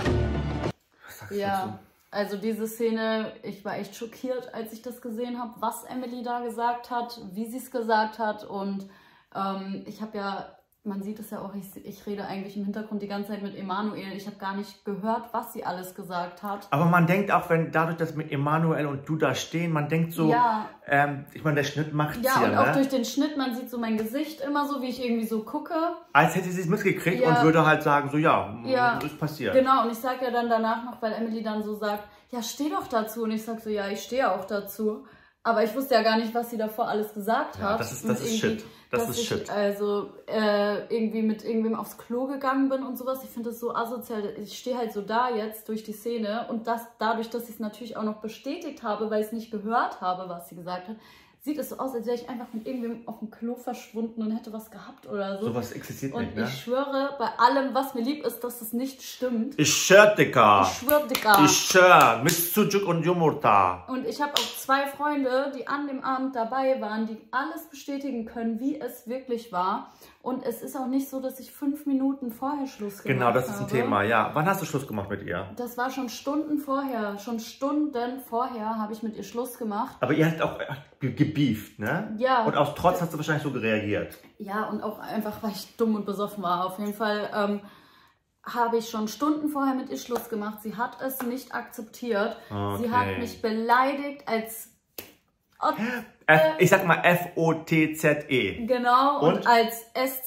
Ja, also diese Szene, ich war echt schockiert, als ich das gesehen habe, was Emily da gesagt hat, wie sie es gesagt hat. Und ich habe ja, man sieht es ja auch, ich rede eigentlich im Hintergrund die ganze Zeit mit Emanuel. Ich habe gar nicht gehört, was sie alles gesagt hat. Aber man denkt auch, wenn dadurch, dass mit Emanuel und du da stehen, man denkt so, ja. Ich meine, der Schnitt macht's ja, hier, und ne? auch durch den Schnitt, man sieht so mein Gesicht immer so, wie ich irgendwie so gucke. Als hätte sie es mitgekriegt und würde halt sagen, so ja, ist passiert. Genau, und ich sage ja dann danach noch, weil Emily dann so sagt, ja, steh doch dazu. Und ich sage so, ja, ich stehe auch dazu. Aber ich wusste ja gar nicht, was sie davor alles gesagt hat. Das ist Shit. Das ist Shit. Also irgendwie mit irgendwem aufs Klo gegangen bin und sowas. Ich finde das so asozial. Ich stehe halt so da jetzt durch die Szene. Und dadurch, dass ich es natürlich auch noch bestätigt habe, weil ich es nicht gehört habe, was sie gesagt hat, sieht es so aus, als wäre ich einfach mit irgendwem auf dem Klo verschwunden und hätte was gehabt oder so. Sowas existiert nicht, und ne? ich schwöre, bei allem, was mir lieb ist, dass es nicht stimmt. Ich schwör, Dicker. Ich schwör, Dicker. Ich schwör, mit Sujuk und Jumurta. Und ich habe auch 2 Freunde, die an dem Abend dabei waren, die alles bestätigen können, wie es wirklich war. Und es ist auch nicht so, dass ich 5 Minuten vorher Schluss gemacht habe. Genau, das ist ein Thema, ja. Wann hast du Schluss gemacht mit ihr? Das war schon Stunden vorher. Schon Stunden vorher habe ich mit ihr Schluss gemacht. Aber ihr habt auch gebieft, ne? Ja. Und aus Trotz hast du wahrscheinlich so reagiert. Ja, und auch einfach, weil ich dumm und besoffen war. Auf jeden Fall habe ich schon Stunden vorher mit ihr Schluss gemacht. Sie hat es nicht akzeptiert. Okay. Sie hat mich beleidigt als... ich sag mal F-O-T-Z-E. Genau, und als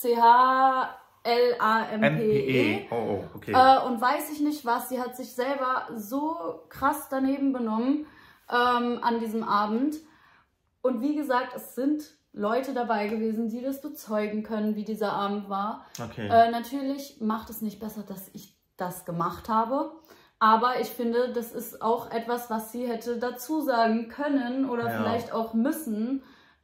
S-C-H-L-A-M-P-E. Oh, okay. Und weiß ich nicht was. Sie hat sich selber so krass daneben benommen an diesem Abend. Und wie gesagt, es sind Leute dabei gewesen, die das bezeugen können, wie dieser Abend war. Okay. Natürlich macht es nicht besser, dass ich das gemacht habe. Aber ich finde, das ist auch etwas, was sie hätte dazu sagen können oder vielleicht auch müssen.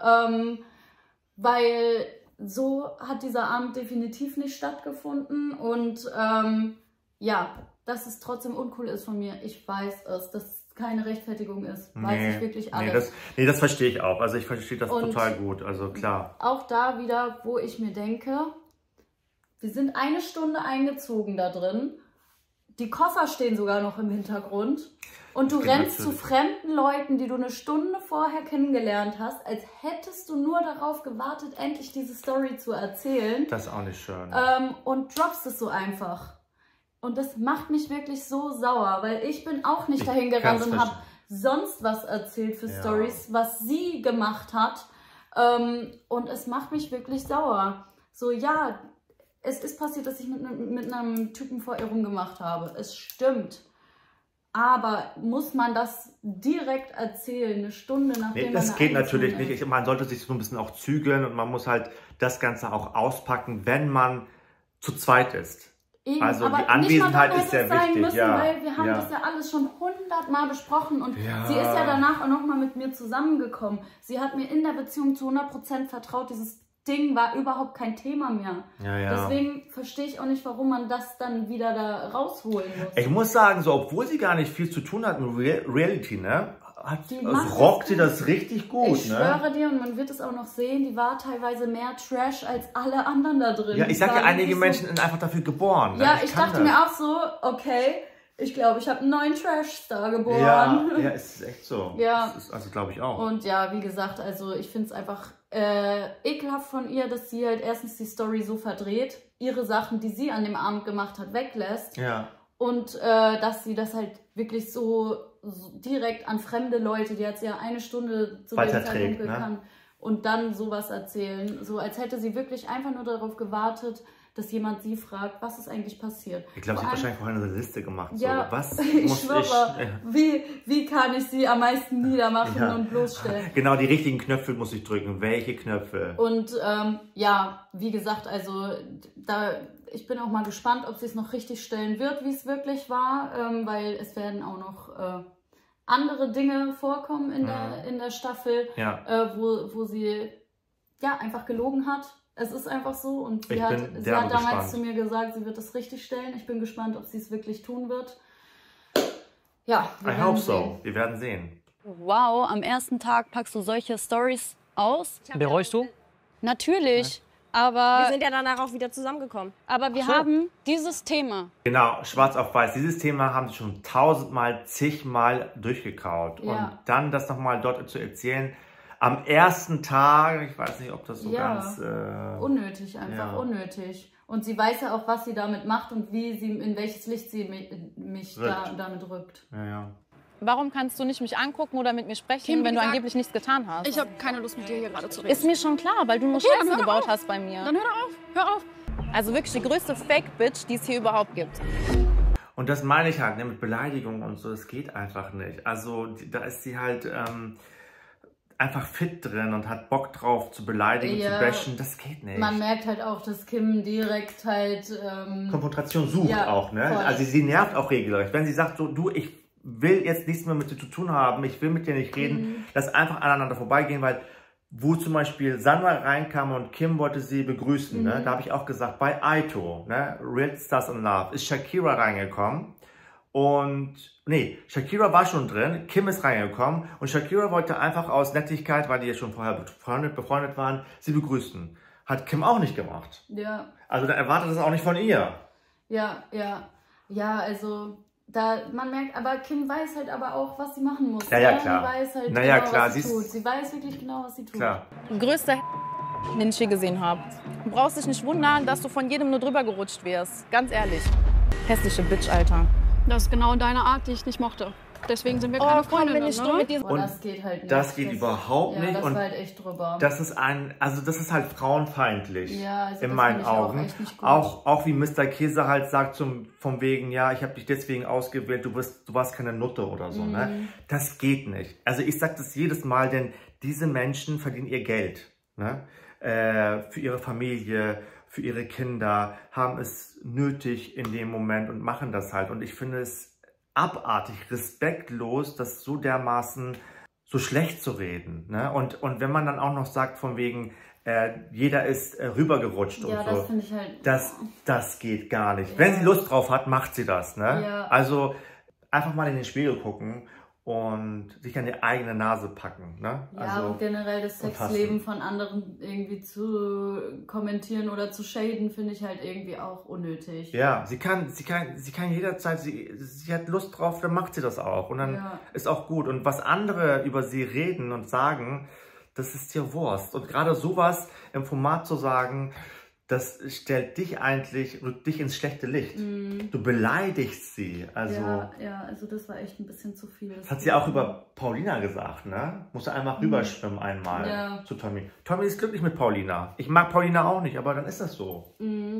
Weil so hat dieser Abend definitiv nicht stattgefunden. Und ja, dass es trotzdem uncool ist von mir, ich weiß es. Dass es keine Rechtfertigung ist, weiß ich wirklich alles. Das verstehe ich auch. Also ich verstehe das total gut, also klar. Auch da wieder, wo ich mir denke, wir sind 1 Stunde eingezogen da drin. Die Koffer stehen sogar noch im Hintergrund. Und du rennst zu fremden Leuten, die du 1 Stunde vorher kennengelernt hast, als hättest du nur darauf gewartet, endlich diese Story zu erzählen. Das ist auch nicht schön. Und droppst es so einfach. Und das macht mich wirklich so sauer, weil ich bin auch nicht dahin gerannt und habe sonst was erzählt für Stories, was sie gemacht hat. Und es macht mich wirklich sauer. So, ja, es ist passiert, dass ich mit einem Typen vor ihr rumgemacht habe. Es stimmt. Aber muss man das direkt erzählen, 1 Stunde nachdem man das geht natürlich nicht. Man sollte sich so ein bisschen auch zügeln und man muss halt das Ganze auch auspacken, wenn man zu zweit ist. Eben, also aber die Anwesenheit ist sehr wichtig. Müssen, weil wir haben das ja alles schon 100-mal besprochen und sie ist ja danach auch nochmal mit mir zusammengekommen. Sie hat mir in der Beziehung zu 100% vertraut. Dieses Ding war überhaupt kein Thema mehr. Deswegen verstehe ich auch nicht, warum man das dann wieder da rausholen muss. Ich muss sagen, so obwohl sie gar nicht viel zu tun hat mit Reality, ne? rockt sie das richtig gut. Ich schwöre dir, und man wird es auch noch sehen, die war teilweise mehr Trash als alle anderen da drin. Ja, ich sag ja, einige Menschen sind einfach dafür geboren. Ja, ich dachte mir auch so, okay, ich glaube, ich habe einen neuen Trash-Star geboren. Ja, es ist echt so. Ja. Das ist, also glaube ich auch. Und ja, wie gesagt, also ich finde es einfach ekelhaft von ihr, dass sie halt erstens die Story so verdreht, ihre Sachen, die sie an dem Abend gemacht hat, weglässt. Ja. Und dass sie das halt wirklich so direkt an fremde Leute, die hat sie ja eine Stunde zu dem Zeitpunkt gekannt, und dann sowas erzählen. So als hätte sie wirklich einfach nur darauf gewartet, dass jemand sie fragt, was ist eigentlich passiert. Ich glaube, sie hat wahrscheinlich vorhin eine Liste gemacht. Ja, so, was ich muss schwöre, wie kann ich sie am meisten niedermachen und bloßstellen. Genau, die richtigen Knöpfe muss ich drücken. Welche Knöpfe? Und ja, wie gesagt, also ich bin auch mal gespannt, ob sie es noch richtig stellen wird, wie es wirklich war, weil es werden auch noch andere Dinge vorkommen in der Staffel, wo sie ja einfach gelogen hat. Es ist einfach so, und sie hat damals zu mir gesagt, sie wird es richtig stellen. Ich bin gespannt, ob sie es wirklich tun wird. Ja, I hope so. Wir werden sehen. Wow, am ersten Tag packst du solche Stories aus. Bereust du? Natürlich, aber... Wir sind ja danach auch wieder zusammengekommen. Aber wir haben dieses Thema. Genau, schwarz auf weiß. Dieses Thema haben sie schon 1000-mal, zigmal durchgekaut. Ja. Und dann das nochmal dort zu erzählen, am ersten Tag, ich weiß nicht, ob das so ganz... unnötig, einfach unnötig. Und sie weiß ja auch, was sie damit macht und in welches Licht sie mich damit rückt. Ja. Warum kannst du nicht mich angucken oder mit mir sprechen, wenn du angeblich nichts getan hast? Ich habe keine Lust, mit dir hier gerade zu reden. Ist mir schon klar, weil du nur Scheiße gebaut hast bei mir. Dann hör auf. Also wirklich die größte Fake-Bitch, die es hier überhaupt gibt. Und das meine ich halt, mit Beleidigung und so, das geht einfach nicht. Also da ist sie halt einfach fit drin und hat Bock drauf zu beleidigen, zu bashen, das geht nicht. Man merkt halt auch, dass Kim direkt halt... Konfrontation sucht auch, ne? Voll. Also sie nervt auch regelrecht. Wenn sie sagt so, du, ich will jetzt nichts mehr mit dir zu tun haben, ich will mit dir nicht reden, lass einfach aneinander vorbeigehen, weil wo zum Beispiel Sandra reinkam und Kim wollte sie begrüßen, ne? Da habe ich auch gesagt, bei Aito, ne? Real Stars in Love, ist Shakira reingekommen und, nee, Shakira war schon drin, Kim ist reingekommen und Shakira wollte einfach aus Nettigkeit, weil die ja schon vorher befreundet waren, sie begrüßen. Hat Kim auch nicht gemacht. Ja. Also dann erwartet das auch nicht von ihr. Ja, also... man merkt, aber Kim weiß halt aber auch, was sie machen muss. Ja, klar. Sie weiß halt was sie tut. Sie weiß wirklich genau, was sie tut. Klar. Größter den ich je gesehen habe. Du brauchst dich nicht wundern, dass du von jedem nur drüber gerutscht wirst. Ganz ehrlich. Hässliche Bitch, Alter. Das ist genau deine Art, die ich nicht mochte. Deswegen sind wir keine Freundinnen, ne? Und das geht halt nicht. Das geht überhaupt nicht. Das und war halt echt drüber. Das ist das ist halt frauenfeindlich. Ja, also in meinen Augen. Auch, echt nicht gut. Auch wie Mr. Käse halt sagt vom wegen, ja, ich habe dich deswegen ausgewählt, du warst keine Nutte oder so. Ne? Das geht nicht. Also ich sage das jedes Mal, denn diese Menschen verdienen ihr Geld. Ne? Für ihre Familie, für ihre Kinder, haben es nötig in dem Moment und machen das halt. Und ich finde es abartig, respektlos, das so dermaßen so schlecht zu reden. Ne? Und wenn man dann auch noch sagt von wegen, jeder ist rübergerutscht und so. Das finde ich halt... Das geht gar nicht. Ja. Wenn sie Lust drauf hat, macht sie das. Ne? Ja. Also einfach mal in den Spiegel gucken und sich an die eigene Nase packen. Ne? Ja, also, und generell das Sexleben von anderen irgendwie zu kommentieren oder zu shaden, finde ich halt irgendwie auch unnötig. Ja, sie kann jederzeit, sie hat Lust drauf, dann macht sie das auch. Und dann ist auch gut. Und was andere über sie reden und sagen, das ist dir Wurst. Und gerade sowas im Format zu sagen, das rückt dich ins schlechte Licht. Du beleidigst sie. Also, ja, also das war echt ein bisschen zu viel. Das hat sie auch über Paulina gesagt, ne? Musst du einmal rüberschwimmen einmal zu Tommy. Tommy ist glücklich mit Paulina. Ich mag Paulina auch nicht, aber dann ist das so.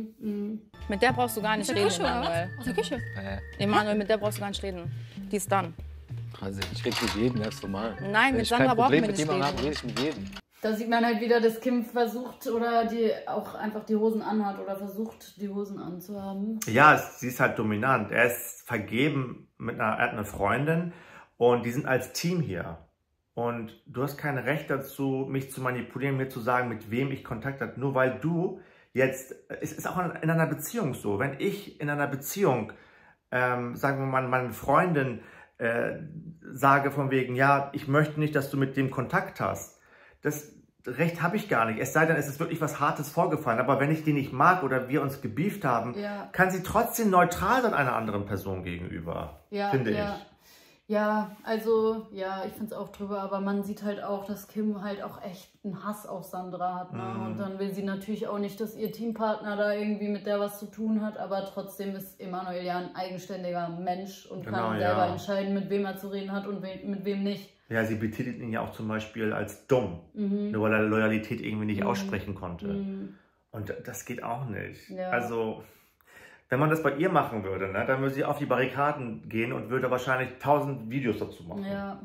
Mit der brauchst du gar nicht reden, Emanuel. Aus der Küche? Emanuel, mit der brauchst du gar nicht reden. Die ist dann. Also ich rede mit jedem, ganz normal. Nein, mit Sandra brauchen wir nicht reden. Wenn ich kein Problem mit jemandem habe, rede ich mit jedem. Da sieht man halt wieder, dass Kim versucht oder die auch einfach die Hosen anhat oder versucht, die Hosen anzuhaben. Ja, sie ist halt dominant. Er ist vergeben, er hat eine Freundin und die sind als Team hier. Und du hast kein Recht dazu, mich zu manipulieren, mir zu sagen, mit wem ich Kontakt habe. Nur weil du jetzt, es ist auch in einer Beziehung so, wenn ich in einer Beziehung, sagen wir mal, meine Freundin sage von wegen, ja, ich möchte nicht, dass du mit dem Kontakt hast. Das Recht habe ich gar nicht. Es sei denn, es ist wirklich was Hartes vorgefallen. Aber wenn ich die nicht mag oder wir uns gebieft haben, kann sie trotzdem neutral sein einer anderen Person gegenüber, finde ich. Ja, also, ja, ich finde es auch drüber, aber man sieht halt auch, dass Kim halt auch echt einen Hass auf Sandra hat. Ne? Und dann will sie natürlich auch nicht, dass ihr Teampartner da irgendwie mit der was zu tun hat, aber trotzdem ist Emanuel ja ein eigenständiger Mensch und kann selber entscheiden, mit wem er zu reden hat und mit wem nicht. Ja, sie betitelt ihn ja auch zum Beispiel als dumm, nur weil er Loyalität irgendwie nicht aussprechen konnte. Und das geht auch nicht. Ja. Also, wenn man das bei ihr machen würde, ne, dann würde sie auf die Barrikaden gehen und würde wahrscheinlich 1000 Videos dazu machen. Ja.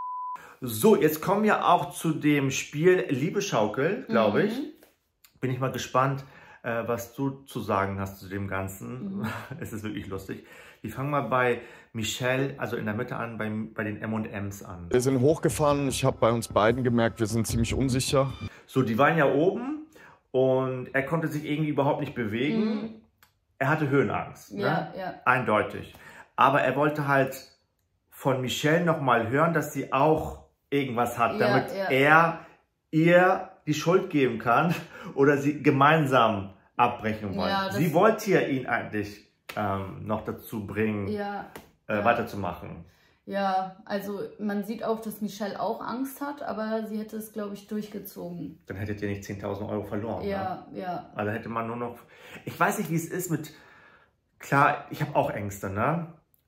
So, jetzt kommen wir auch zu dem Spiel Liebeschaukel, glaube ich. Bin ich mal gespannt, was du zu sagen hast zu dem Ganzen. Es ist wirklich lustig. Wir fangen mal bei Michelle, also in der Mitte an, bei den M&M's an. Wir sind hochgefahren. Ich habe bei uns beiden gemerkt, wir sind ziemlich unsicher. So, die waren ja oben und er konnte sich irgendwie überhaupt nicht bewegen. Er hatte Höhenangst, ne? Eindeutig. Aber er wollte halt von Michelle nochmal hören, dass sie auch irgendwas hat, damit er ihr die Schuld geben kann oder sie gemeinsam abbrechen wollen. Sie wollte ja ihn eigentlich noch dazu bringen, weiterzumachen. Ja, also man sieht auch, dass Michelle auch Angst hat, aber sie hätte es, glaube ich, durchgezogen. Dann hättet ihr nicht 10.000 Euro verloren. Ja, ne? ja. Also hätte man nur noch... Ich weiß nicht, wie es ist mit... Klar, ich habe auch Ängste, ne?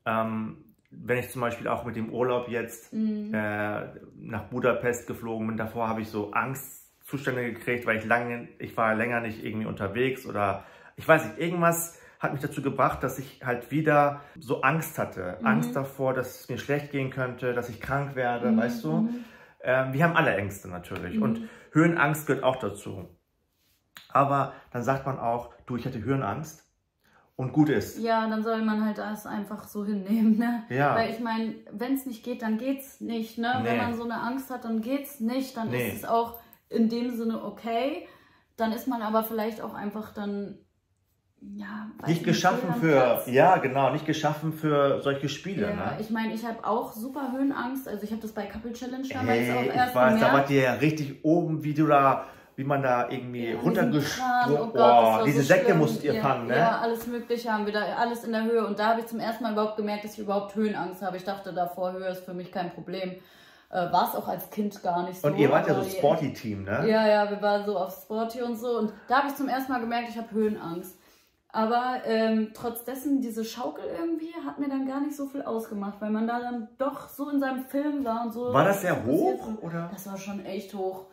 Wenn ich zum Beispiel auch mit dem Urlaub jetzt nach Budapest geflogen bin, davor habe ich so Angstzustände gekriegt, weil ich war länger nicht irgendwie unterwegs oder... Ich weiß nicht, irgendwas hat mich dazu gebracht, dass ich halt wieder so Angst hatte. Angst davor, dass es mir schlecht gehen könnte, dass ich krank werde, weißt du? Wir haben alle Ängste natürlich und Höhenangst gehört auch dazu. Aber dann sagt man auch, du, ich hatte Höhenangst und gut ist. Ja, dann soll man halt das einfach so hinnehmen, ne? Ja. Weil ich meine, wenn es nicht geht, dann geht's nicht, ne? Nee. Wenn man so eine Angst hat, dann geht's nicht, dann ist es auch in dem Sinne okay. Dann ist man aber vielleicht auch einfach dann... Ja, nicht geschaffen für, nicht geschaffen für solche Spiele. Ja, ne? Ich meine, ich habe auch super Höhenangst. Also ich habe das bei Couple Challenge damals auch ich erst weiß, da wart ihr ja richtig oben, wie man da irgendwie runtergesprungen. Diese so Säcke musstet ihr fangen, ne? Ja, alles Mögliche haben wir da, alles in der Höhe. Und da habe ich zum ersten Mal überhaupt gemerkt, dass ich überhaupt Höhenangst habe. Ich dachte davor, Höhe ist für mich kein Problem. War es auch als Kind gar nicht so. Und ihr wart ja so Sporty-Team, ne? Ja, wir waren so auf Sporty und so. Und da habe ich zum ersten Mal gemerkt, ich habe Höhenangst. Aber trotz dessen, diese Schaukel irgendwie hat mir dann gar nicht so viel ausgemacht, weil man da dann doch so in seinem Film war und so. War das sehr hoch, oder? Das war schon echt hoch.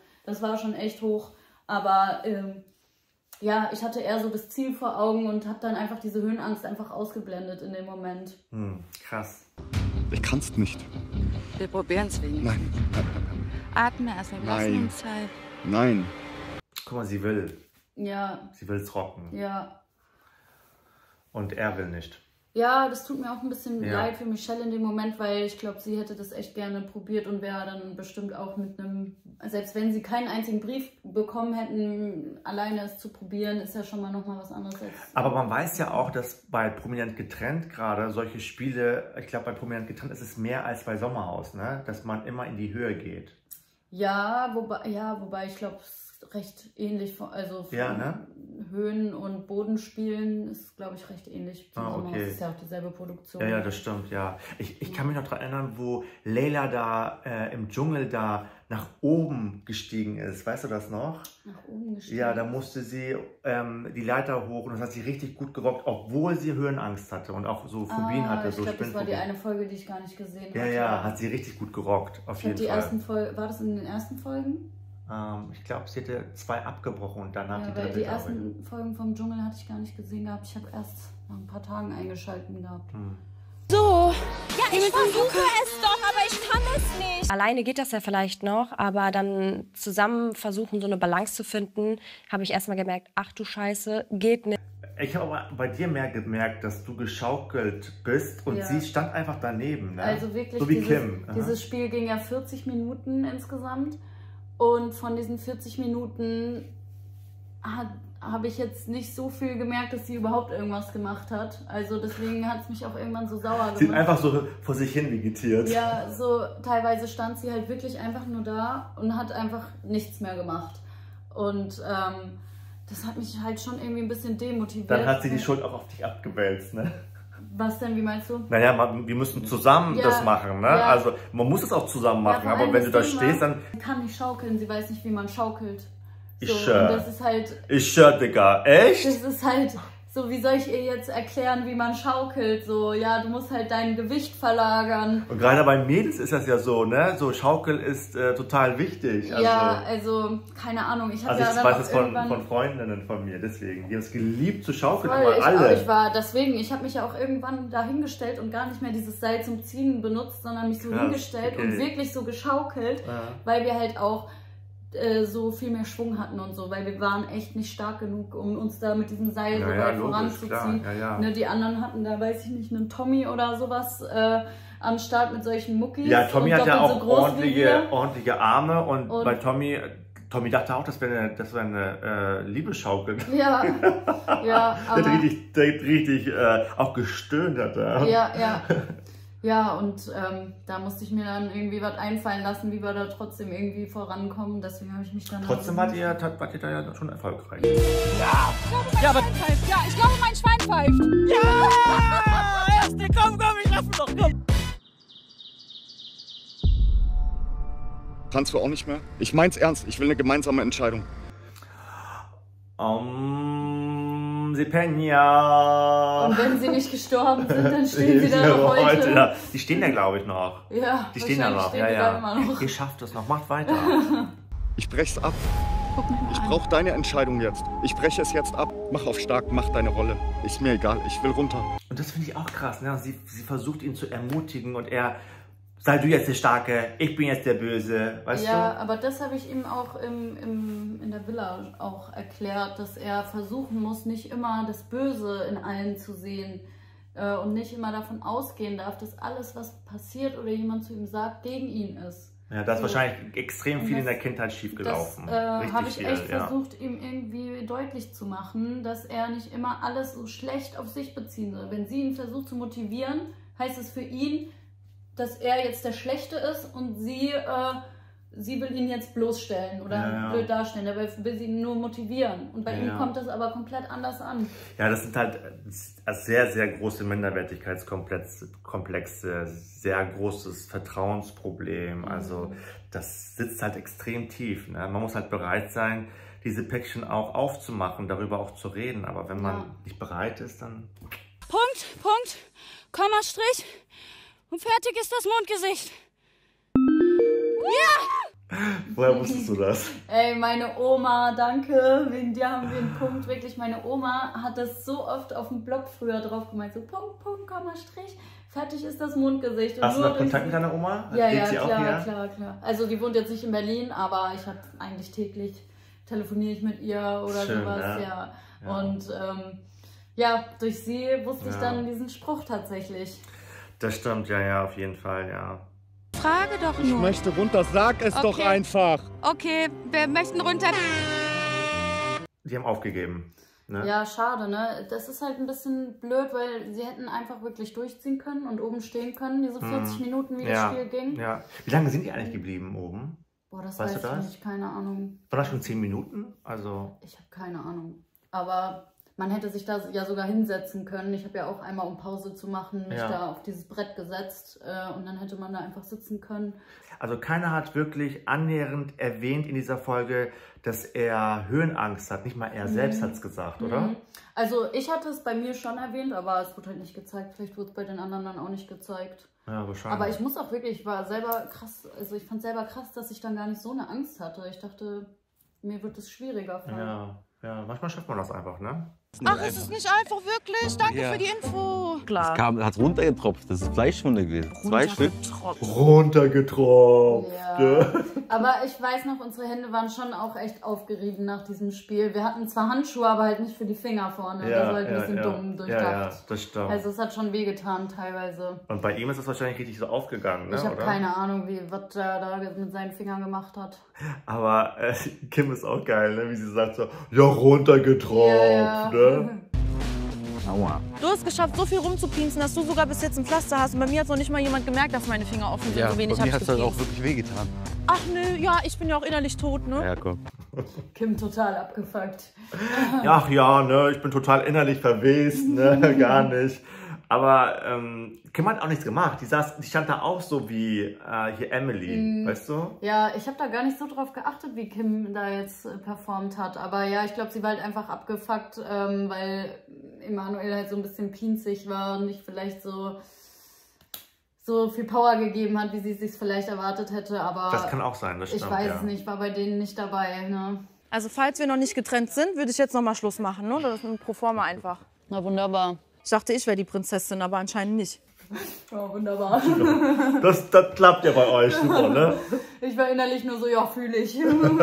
Aber ja, ich hatte eher so das Ziel vor Augen und habe dann einfach diese Höhenangst einfach ausgeblendet in dem Moment. Krass. Ich kann's nicht. Wir probieren es wenigstens. Nein. Atme erstmal, wir lassen uns Zeit. Nein. Guck mal, sie will. Ja. Sie will es rocken. Ja. Und er will nicht. Ja, das tut mir auch ein bisschen leid für Michelle in dem Moment, weil ich glaube, sie hätte das echt gerne probiert und wäre dann bestimmt auch mit einem, selbst wenn sie keinen einzigen Brief bekommen hätten, alleine es zu probieren, ist ja schon mal nochmal was anderes. Aber man weiß ja auch, dass bei Prominent getrennt gerade solche Spiele, ich glaube bei Prominent getrennt ist es mehr als bei Sommerhaus, ne? Dass man immer in die Höhe geht. Ja, wobei ich glaube, es ist recht ähnlich, also ne? Höhen- und Bodenspielen ist, glaube ich, recht ähnlich. Okay. Das ist ja auch dieselbe Produktion. Ja, das stimmt, ja. Ich kann mich noch daran erinnern, wo Leila da im Dschungel da nach oben gestiegen ist. Weißt du das noch? Nach oben gestiegen? Ja, da musste sie die Leiter hoch und das hat sie richtig gut gerockt, obwohl sie Höhenangst hatte und auch so Phobien hatte. Ich glaube, das war die eine Folge, die ich gar nicht gesehen habe. Ja, hat sie richtig gut gerockt, auf jeden Fall. War das in den ersten Folgen? Ich glaube, sie hätte 2 abgebrochen und danach die dritte. Die ersten Folgen vom Dschungel hatte ich gar nicht gesehen gehabt. Ich habe erst nach ein paar Tagen eingeschaltet gehabt. So. Ja, ich versuche es doch, aber ich kann es nicht. Alleine geht das ja vielleicht noch, aber dann zusammen versuchen, so eine Balance zu finden, habe ich erstmal gemerkt, ach du Scheiße, geht nicht. Ich habe aber bei dir mehr gemerkt, dass du geschaukelt bist und sie stand einfach daneben. Ne? Also wirklich, so wie Kim. Dieses Spiel ging ja 40 Minuten insgesamt. Und von diesen 40 Minuten habe ich jetzt nicht so viel gemerkt, dass sie überhaupt irgendwas gemacht hat. Also deswegen hat es mich auch irgendwann so sauer gemacht. Sie hat einfach so vor sich hin vegetiert. Ja, so teilweise stand sie halt wirklich einfach nur da und hat einfach nichts mehr gemacht. Und das hat mich halt schon irgendwie ein bisschen demotiviert. Dann hat sie die Schuld auch auf dich abgewälzt, ne? Was denn, wie meinst du? Naja, wir müssen zusammen das machen, ne? Ja. Also man muss es auch zusammen machen, aber wenn du da stehst, dann... Sie kann nicht schaukeln, sie weiß nicht, wie man schaukelt. Ich das ist halt... Digga, echt? Das ist halt so, wie soll ich ihr jetzt erklären, wie man schaukelt? So, ja, du musst halt dein Gewicht verlagern. Und gerade bei Mädels ist das ja so, ne? So Schaukeln ist total wichtig. Also, ja, also, keine Ahnung. Ich weiß es von Freundinnen von mir, deswegen. Die haben es geliebt zu schaukeln, immer alle. Ich habe mich ja auch irgendwann da hingestellt und gar nicht mehr dieses Seil zum Ziehen benutzt, sondern mich so hingestellt und wirklich so geschaukelt, weil wir halt auch so viel mehr Schwung hatten und so, weil wir waren echt nicht stark genug, um uns da mit diesem Seil so weit voranzuziehen. Ne, die anderen hatten da, weiß ich nicht, einen Tommy oder sowas am Start mit solchen Muckis. Ja, Tommy hat ja auch ordentliche Arme und bei Tommy dachte auch, das wäre eine Liebesschaukel. Ja, ja. Aber der hat richtig auch gestöhnt hat er. Ja. Ja, und da musste ich mir dann irgendwie was einfallen lassen, wie wir da trotzdem irgendwie vorankommen. Deswegen habe ich mich dann... Trotzdem wart ihr da ja schon erfolgreich. Ja! Ich glaube, mein Schwein pfeift. Ja! Erste, komm, ich lass ihn doch, komm! Kannst du auch nicht mehr? Ich mein's ernst, ich will eine gemeinsame Entscheidung. Sie pennen ja. Und wenn sie nicht gestorben sind, dann stehen sie da noch heute. Ja. Die stehen da, glaube ich, noch. Ja, die stehen da noch. Ihr schafft es noch, macht weiter. Ich brech's ab. Ich brauche deine Entscheidung jetzt. Ich breche es jetzt ab. Mach auf stark, mach deine Rolle. Ist mir egal, ich will runter. Und das finde ich auch krass. Ne? Sie versucht ihn zu ermutigen und er... Sei du jetzt der Starke, ich bin jetzt der Böse, weißt du? Ja, aber das habe ich ihm auch in der Villa auch erklärt, dass er versuchen muss, nicht immer das Böse in allen zu sehen und nicht immer davon ausgehen darf, dass alles, was passiert oder jemand zu ihm sagt, gegen ihn ist. Ja, da ist wahrscheinlich extrem viel in der Kindheit schiefgelaufen. Das habe ich echt versucht, ihm irgendwie deutlich zu machen, dass er nicht immer alles so schlecht auf sich beziehen soll. Wenn sie ihn versucht zu motivieren, heißt es für ihn, dass er jetzt der Schlechte ist und sie will ihn jetzt bloßstellen oder blöd darstellen. Dabei will sie ihn nur motivieren. Und bei ihm kommt das aber komplett anders an. Ja, das sind halt sehr, sehr große Minderwertigkeitskomplexe, sehr großes Vertrauensproblem. Also das sitzt halt extrem tief. Ne? Man muss halt bereit sein, diese Päckchen auch aufzumachen, darüber auch zu reden. Aber wenn man nicht bereit ist, dann... Punkt, Komma, Strich. Und fertig ist das Mondgesicht. Ja! Woher wusstest du das? Ey, meine Oma, danke. Wegen dir haben wir einen Punkt. Wirklich, meine Oma hat das so oft auf dem Blog früher drauf gemeint. So Punkt, Komma, Strich. Fertig ist das Mondgesicht. Und hast du noch Kontakt mit deiner Oma? Ja, klar. Also die wohnt jetzt nicht in Berlin, aber ich habe eigentlich täglich telefoniere ich mit ihr oder sowas. Ja. Und durch sie wusste ich dann diesen Spruch tatsächlich. Das stimmt, ja, auf jeden Fall, ja. Frage doch nur. Ich möchte runter, sag es doch einfach. Okay, wir möchten runter. Die haben aufgegeben. Ne? Ja, schade, ne? Das ist halt ein bisschen blöd, weil sie hätten einfach wirklich durchziehen können und oben stehen können, diese 40 Minuten, wie das Spiel ging. Ja. Wie lange sind die eigentlich geblieben oben? Boah, das weiß ich nicht, keine Ahnung. War das schon 10 Minuten? Also... Ich habe keine Ahnung. Aber... Man hätte sich da ja sogar hinsetzen können. Ich habe ja auch einmal, um Pause zu machen, mich da auf dieses Brett gesetzt und dann hätte man da einfach sitzen können. Also keiner hat wirklich annähernd erwähnt in dieser Folge, dass er Höhenangst hat. Nicht mal er selbst hat es gesagt, oder? Also ich hatte es bei mir schon erwähnt, aber es wurde halt nicht gezeigt. Vielleicht wurde es bei den anderen dann auch nicht gezeigt. Ja, wahrscheinlich. Aber ich muss auch wirklich, ich war selber krass, also ich fand selber krass, dass ich dann gar nicht so eine Angst hatte. Ich dachte, mir wird es schwieriger fallen. Ja, manchmal schafft man das einfach, ne? Ach, es ist nicht einfach, wirklich. Danke für die Info. Klar. Es hat runtergetropft. Das ist Fleischwunde gewesen. 2 Stück. Runtergetropft. Ja. Aber ich weiß noch, unsere Hände waren schon auch echt aufgerieben nach diesem Spiel. Wir hatten zwar Handschuhe, aber halt nicht für die Finger vorne. Das war halt ein bisschen dumm durchdacht. Ja, das stimmt. Also es hat schon wehgetan teilweise. Und bei ihm ist es wahrscheinlich richtig so aufgegangen, ne? Ich habe keine Ahnung, was er da mit seinen Fingern gemacht hat. Aber Kim ist auch geil, ne? Wie sie sagt so, ja, noch runtergetropft, ne? Aua. Du hast es geschafft, so viel rumzupinsen, dass du sogar bis jetzt ein Pflaster hast. Und bei mir hat noch nicht mal jemand gemerkt, dass meine Finger offen sind. Ja, so wenig bei mir hab hat ich es halt auch gepinst. wirklich wehgetan. Ach nö, ja, ich bin ja auch innerlich tot, ne? Ja, komm. Kim total abgefuckt. Ach ja, ne, ich bin total innerlich verwest, ne, gar nicht. Aber Kim hat auch nichts gemacht. Die stand da auch so wie hier Emily, weißt du? Ja, ich habe da gar nicht so drauf geachtet, wie Kim da jetzt performt hat. Aber ja, ich glaube, sie war halt einfach abgefuckt, weil Emanuel halt so ein bisschen pinzig war und nicht vielleicht so viel Power gegeben hat, wie sie es sich vielleicht erwartet hätte. Aber Das kann auch sein, das stimmt. Ich weiß es nicht, war bei denen nicht dabei. Ne? Also falls wir noch nicht getrennt sind, würde ich jetzt noch mal Schluss machen, ne? Das ist ein Proforma einfach. Na wunderbar. Ich dachte, ich wäre die Prinzessin, aber anscheinend nicht. Oh, wunderbar. Das klappt ja bei euch super, ne? Ich war innerlich nur so, ja, fühle ich.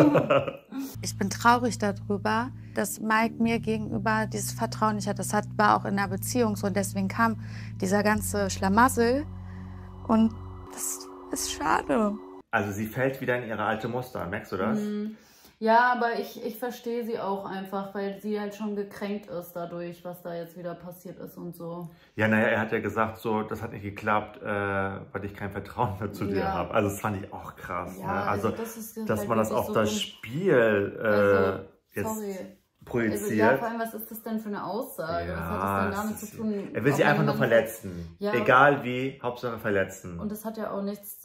Ich bin traurig darüber, dass Mike mir gegenüber dieses Vertrauen nicht hat. Das war auch in der Beziehung so und deswegen kam dieser ganze Schlamassel und das ist schade. Also sie fällt wieder in ihre alte Muster, merkst du das? Ja, aber ich verstehe sie auch einfach, weil sie halt schon gekränkt ist dadurch, was da jetzt wieder passiert ist und so. Ja, naja, er hat ja gesagt, so, das hat nicht geklappt, weil ich kein Vertrauen mehr zu dir habe. Also das fand ich auch krass. Ja, ne? Also das ist dass halt man das wirklich auf so das dumm. Spiel jetzt projiziert. Also, ja, vor allem, was ist das denn für eine Aussage? Ja, was hat das denn damit zu tun? Er will sie einfach nur verletzen. Ja, egal wie, Hauptsache verletzen. Und das hat ja auch nichts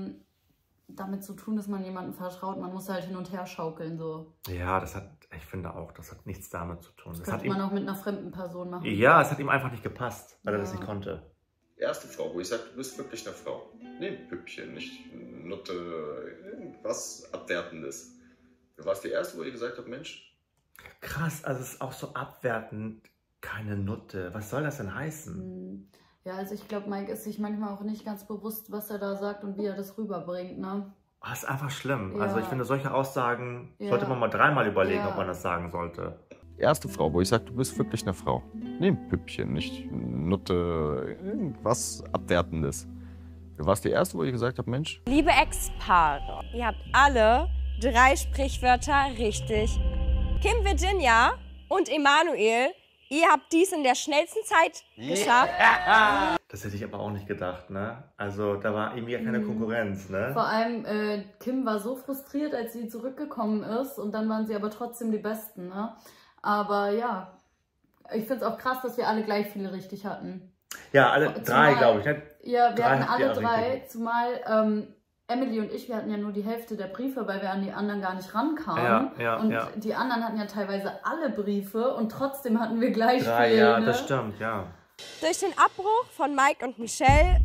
damit zu tun, dass man jemandem vertraut. Man muss halt hin und her schaukeln. So. Ja, ich finde auch, das hat nichts damit zu tun. Das hat könnte man auch mit einer fremden Person machen. Ja, es hat ihm einfach nicht gepasst, weil er das nicht konnte. Erste Frau, wo ich sage, du bist wirklich eine Frau. Nee, Püppchen, nicht Nutte, irgendwas Abwertendes. Du warst die Erste, wo ich gesagt habe, Mensch. Krass, also es ist auch so abwertend. Keine Nutte. Was soll das denn heißen? Ja, also ich glaube, Mike ist sich manchmal auch nicht ganz bewusst, was er da sagt und wie er das rüberbringt, ne? Das ist einfach schlimm. Ja. Also ich finde, solche Aussagen Ja. sollte man mal dreimal überlegen, Ja. ob man das sagen sollte. Erste Frau, wo ich sage, du bist wirklich eine Frau. Nee, Püppchen, nicht Nutte, irgendwas Abwertendes. Du warst die Erste, wo ich gesagt habe, Mensch. Liebe Ex-Paare, ihr habt alle 3 Sprichwörter richtig. Kim Virginia und Emanuel, ihr habt dies in der schnellsten Zeit geschafft. Das hätte ich aber auch nicht gedacht, ne? Also da war irgendwie ja keine Konkurrenz, ne? Vor allem, Kim war so frustriert, als sie zurückgekommen ist und dann waren sie aber trotzdem die Besten, ne? Aber ja, ich finde es auch krass, dass wir alle gleich viele richtig hatten. Ja, alle drei, glaube ich. Ne? Ja, wir hatten alle habt ihr 3, richtig. zumal Emily und ich, wir hatten ja nur die Hälfte der Briefe, weil wir an die anderen gar nicht rankamen. Und die anderen hatten ja teilweise alle Briefe und trotzdem hatten wir gleich 3, viel. ja, ne? das stimmt, ja. Durch den Abbruch von Mike und Michelle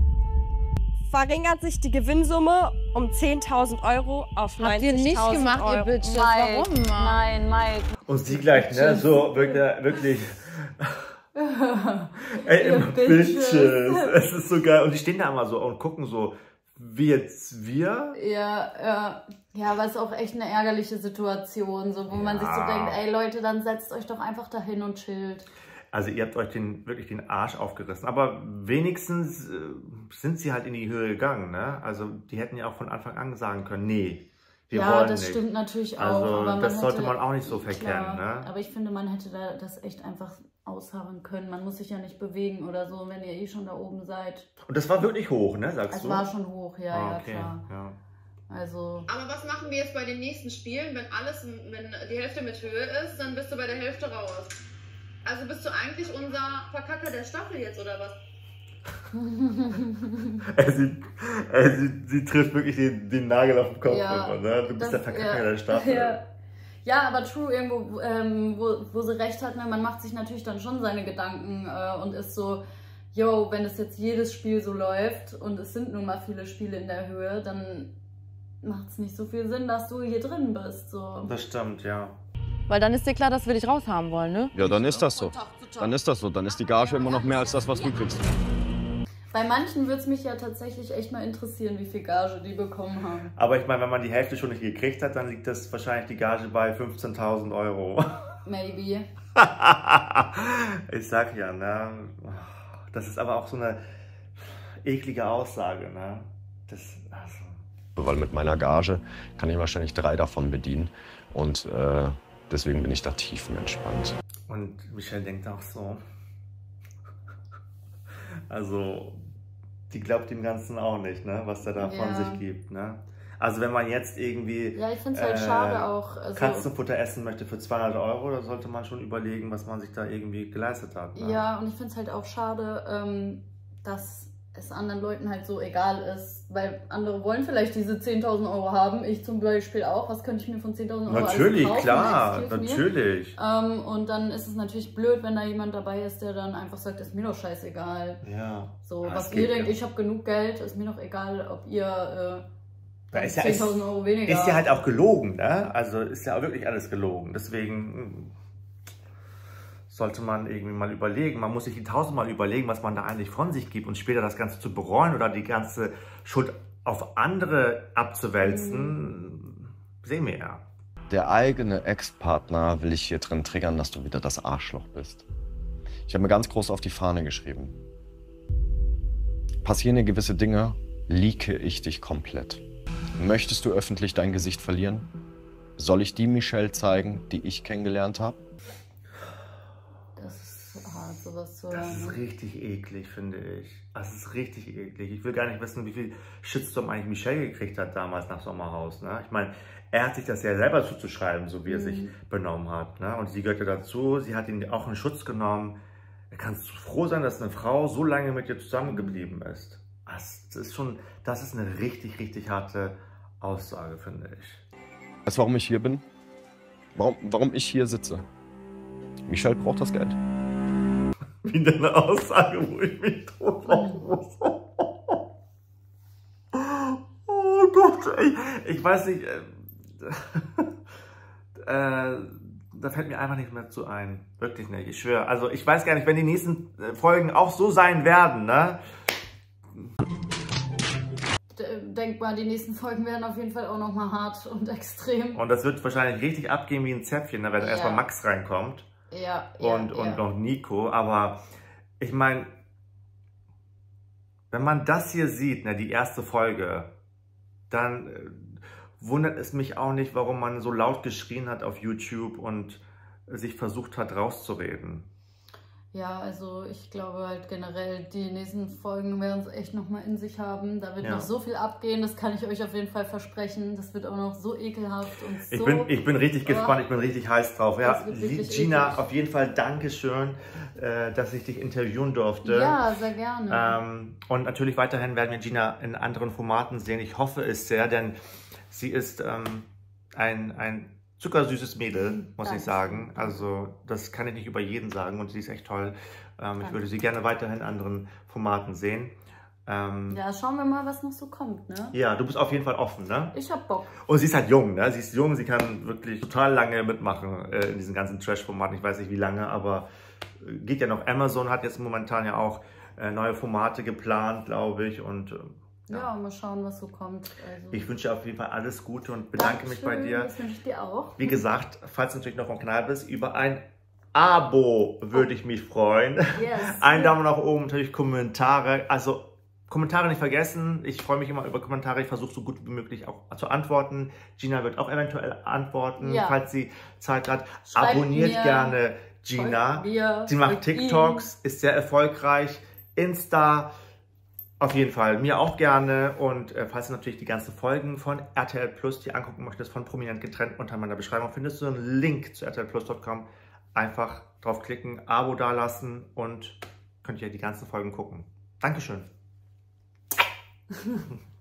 verringert sich die Gewinnsumme um 10.000 € auf 90.000 €. Habt ihr nicht gemacht, ihr Bitches? Mike, Warum? Nein, Mike. Und sie gleich, ne? So, wirklich. Ey, immer Bitches. Bitches. Es ist so geil. Und die stehen da immer so und gucken so, wie jetzt wir? Ja, aber es ist auch echt eine ärgerliche Situation, so, wo man sich so denkt, ey Leute, dann setzt euch doch einfach dahin und chillt. Also ihr habt euch wirklich den Arsch aufgerissen. Aber wenigstens sind sie halt in die Höhe gegangen, ne? Also die hätten ja auch von Anfang an sagen können, nee, wir wollen nicht. Ja, das stimmt natürlich auch. Also aber man das sollte hätte, man auch nicht so verkennen, klar, ne? Aber ich finde, man hätte das echt einfach ausharren können. Man muss sich ja nicht bewegen oder so, wenn ihr eh schon da oben seid. Und das war wirklich hoch, ne, sagst du? Es war schon hoch, ja, okay, klar. Ja. Also. Aber was machen wir jetzt bei den nächsten Spielen, wenn die Hälfte mit Höhe ist, dann bist du bei der Hälfte raus. Also bist du eigentlich unser Verkacker der Staffel jetzt, oder was? Sie trifft wirklich den Nagel auf den Kopf. Ja, immer, ne? Du bist der Verkacker der Staffel. Ja, aber true, irgendwo, wo sie recht hat, ne, man macht sich natürlich dann schon seine Gedanken und ist so, yo, wenn es jetzt jedes Spiel so läuft und es sind nun mal viele Spiele in der Höhe, dann macht es nicht so viel Sinn, dass du hier drin bist. So. Das stimmt, ja. Weil dann ist dir klar, dass wir dich raushaben wollen, ne? Ja, dann ist das so. Dann ist das so. Dann ist die Gage immer noch mehr als das, was du kriegst. Bei manchen würde es mich ja tatsächlich echt mal interessieren, wie viel Gage die bekommen haben. Aber ich meine, wenn man die Hälfte schon nicht gekriegt hat, dann liegt das wahrscheinlich die Gage bei 15.000 €. Maybe. Ich sag ja, ne? Das ist aber auch so eine eklige Aussage, ne? Weil mit meiner Gage kann ich wahrscheinlich 3 davon bedienen. Und Deswegen bin ich da tiefenentspannt. Und Michelle denkt auch so. Also, die glaubt dem Ganzen auch nicht, ne? Was der da von sich gibt. Ne? Also wenn man jetzt irgendwie ja, ich find's halt schade auch, also Katzenfutter essen möchte für 200 €, da sollte man schon überlegen, was man sich da irgendwie geleistet hat. Ne? Ja, und ich finde es halt auch schade, dass es anderen Leuten halt so egal ist, weil andere wollen vielleicht diese 10.000 € haben, ich zum Beispiel auch, was könnte ich mir von 10.000 € natürlich, kaufen? Klar, natürlich. Und dann ist es natürlich blöd, wenn da jemand dabei ist, der dann einfach sagt, ist mir doch scheißegal. Ja. So, was ihr denkt, ich habe genug Geld, ist mir doch egal, ob ihr 10.000 € weniger ist ja halt auch gelogen, ne? Also ist ja auch wirklich alles gelogen. Deswegen sollte man irgendwie mal überlegen. Man muss sich 1000-mal überlegen, was man da eigentlich von sich gibt und später das Ganze zu bereuen oder die ganze Schuld auf andere abzuwälzen, sehen wir ja. Der eigene Ex-Partner will ich hier drin triggern, dass du wieder das Arschloch bist. Ich habe mir ganz groß auf die Fahne geschrieben. Passieren dir gewisse Dinge, leake ich dich komplett. Möchtest du öffentlich dein Gesicht verlieren? Soll ich die Michelle zeigen, die ich kennengelernt habe? Das ist hart, sowas zu hören. Das ist richtig eklig, finde ich. Das ist richtig eklig. Ich will gar nicht wissen, wie viel Shitstorm eigentlich Michelle gekriegt hat damals nach Sommerhaus. Ne? Ich meine, er hat sich das ja selber zuzuschreiben, so wie er sich benommen hat. Ne? Und sie gehörte dazu, sie hat ihn auch in Schutz genommen. Da kannst du froh sein, dass eine Frau so lange mit dir zusammengeblieben ist. Das ist eine richtig, richtig harte Aussage, finde ich. Weißt du, warum ich hier bin? Warum ich hier sitze? Michelle braucht das Geld. Wieder eine Aussage, wo ich mich totlachen muss. Oh Gott, ich weiß nicht. Da fällt mir einfach nichts mehr zu ein. Wirklich nicht, ich schwöre. Also ich weiß gar nicht, wenn die nächsten Folgen auch so sein werden, ne? Denk mal, die nächsten Folgen werden auf jeden Fall auch nochmal hart und extrem. Und das wird wahrscheinlich richtig abgehen wie ein Zäpfchen, da wenn erstmal Max reinkommt. Ja, und noch Nico. Aber ich meine, wenn man das hier sieht, ne, die erste Folge, dann wundert es mich auch nicht, warum man so laut geschrien hat auf YouTube und sich versucht hat rauszureden. Ja, also ich glaube halt generell, die nächsten Folgen werden es echt nochmal in sich haben. Da wird noch so viel abgehen, das kann ich euch auf jeden Fall versprechen. Das wird auch noch so ekelhaft und so... Ich bin richtig gespannt, ich bin richtig heiß drauf. Ja, Gina, eklig. Auf jeden Fall Dankeschön, dass ich dich interviewen durfte. Ja, sehr gerne. Und natürlich weiterhin werden wir Gina in anderen Formaten sehen. Ich hoffe es sehr, denn sie ist ein zuckersüßes Mädel, muss ich sagen. Also das kann ich nicht über jeden sagen und sie ist echt toll. Ich würde sie gerne weiterhin in anderen Formaten sehen. Ja, schauen wir mal, was noch so kommt, ne? Ja, du bist auf jeden Fall offen, ne? Ich hab Bock. Und sie ist halt jung, ne? Sie ist jung, sie kann wirklich total lange mitmachen in diesen ganzen Trash-Formaten. Ich weiß nicht wie lange, aber geht ja noch. Amazon hat jetzt momentan ja auch neue Formate geplant, glaube ich. Und ja, mal schauen, was so kommt. Also ich wünsche auf jeden Fall alles Gute und bedanke mich bei dir. Das wünsche ich dir auch. Wie gesagt, falls du natürlich noch am Kanal bist, über ein Abo würde ich mich freuen. Yes. Einen Daumen nach oben, natürlich Kommentare. Also Kommentare nicht vergessen. Ich freue mich immer über Kommentare. Ich versuche so gut wie möglich auch zu antworten. Gina wird auch eventuell antworten, falls sie Zeit hat. Abonniert gerne Gina. Sie macht TikToks, ist sehr erfolgreich. Insta. Auf jeden Fall, mir auch gerne. Und falls du natürlich die ganzen Folgen von RTL Plus dir angucken möchtest, von Prominent getrennt, unter meiner Beschreibung findest du einen Link zu rtlplus.com. Einfach draufklicken, Abo dalassen und könnt ihr die ganzen Folgen gucken. Dankeschön.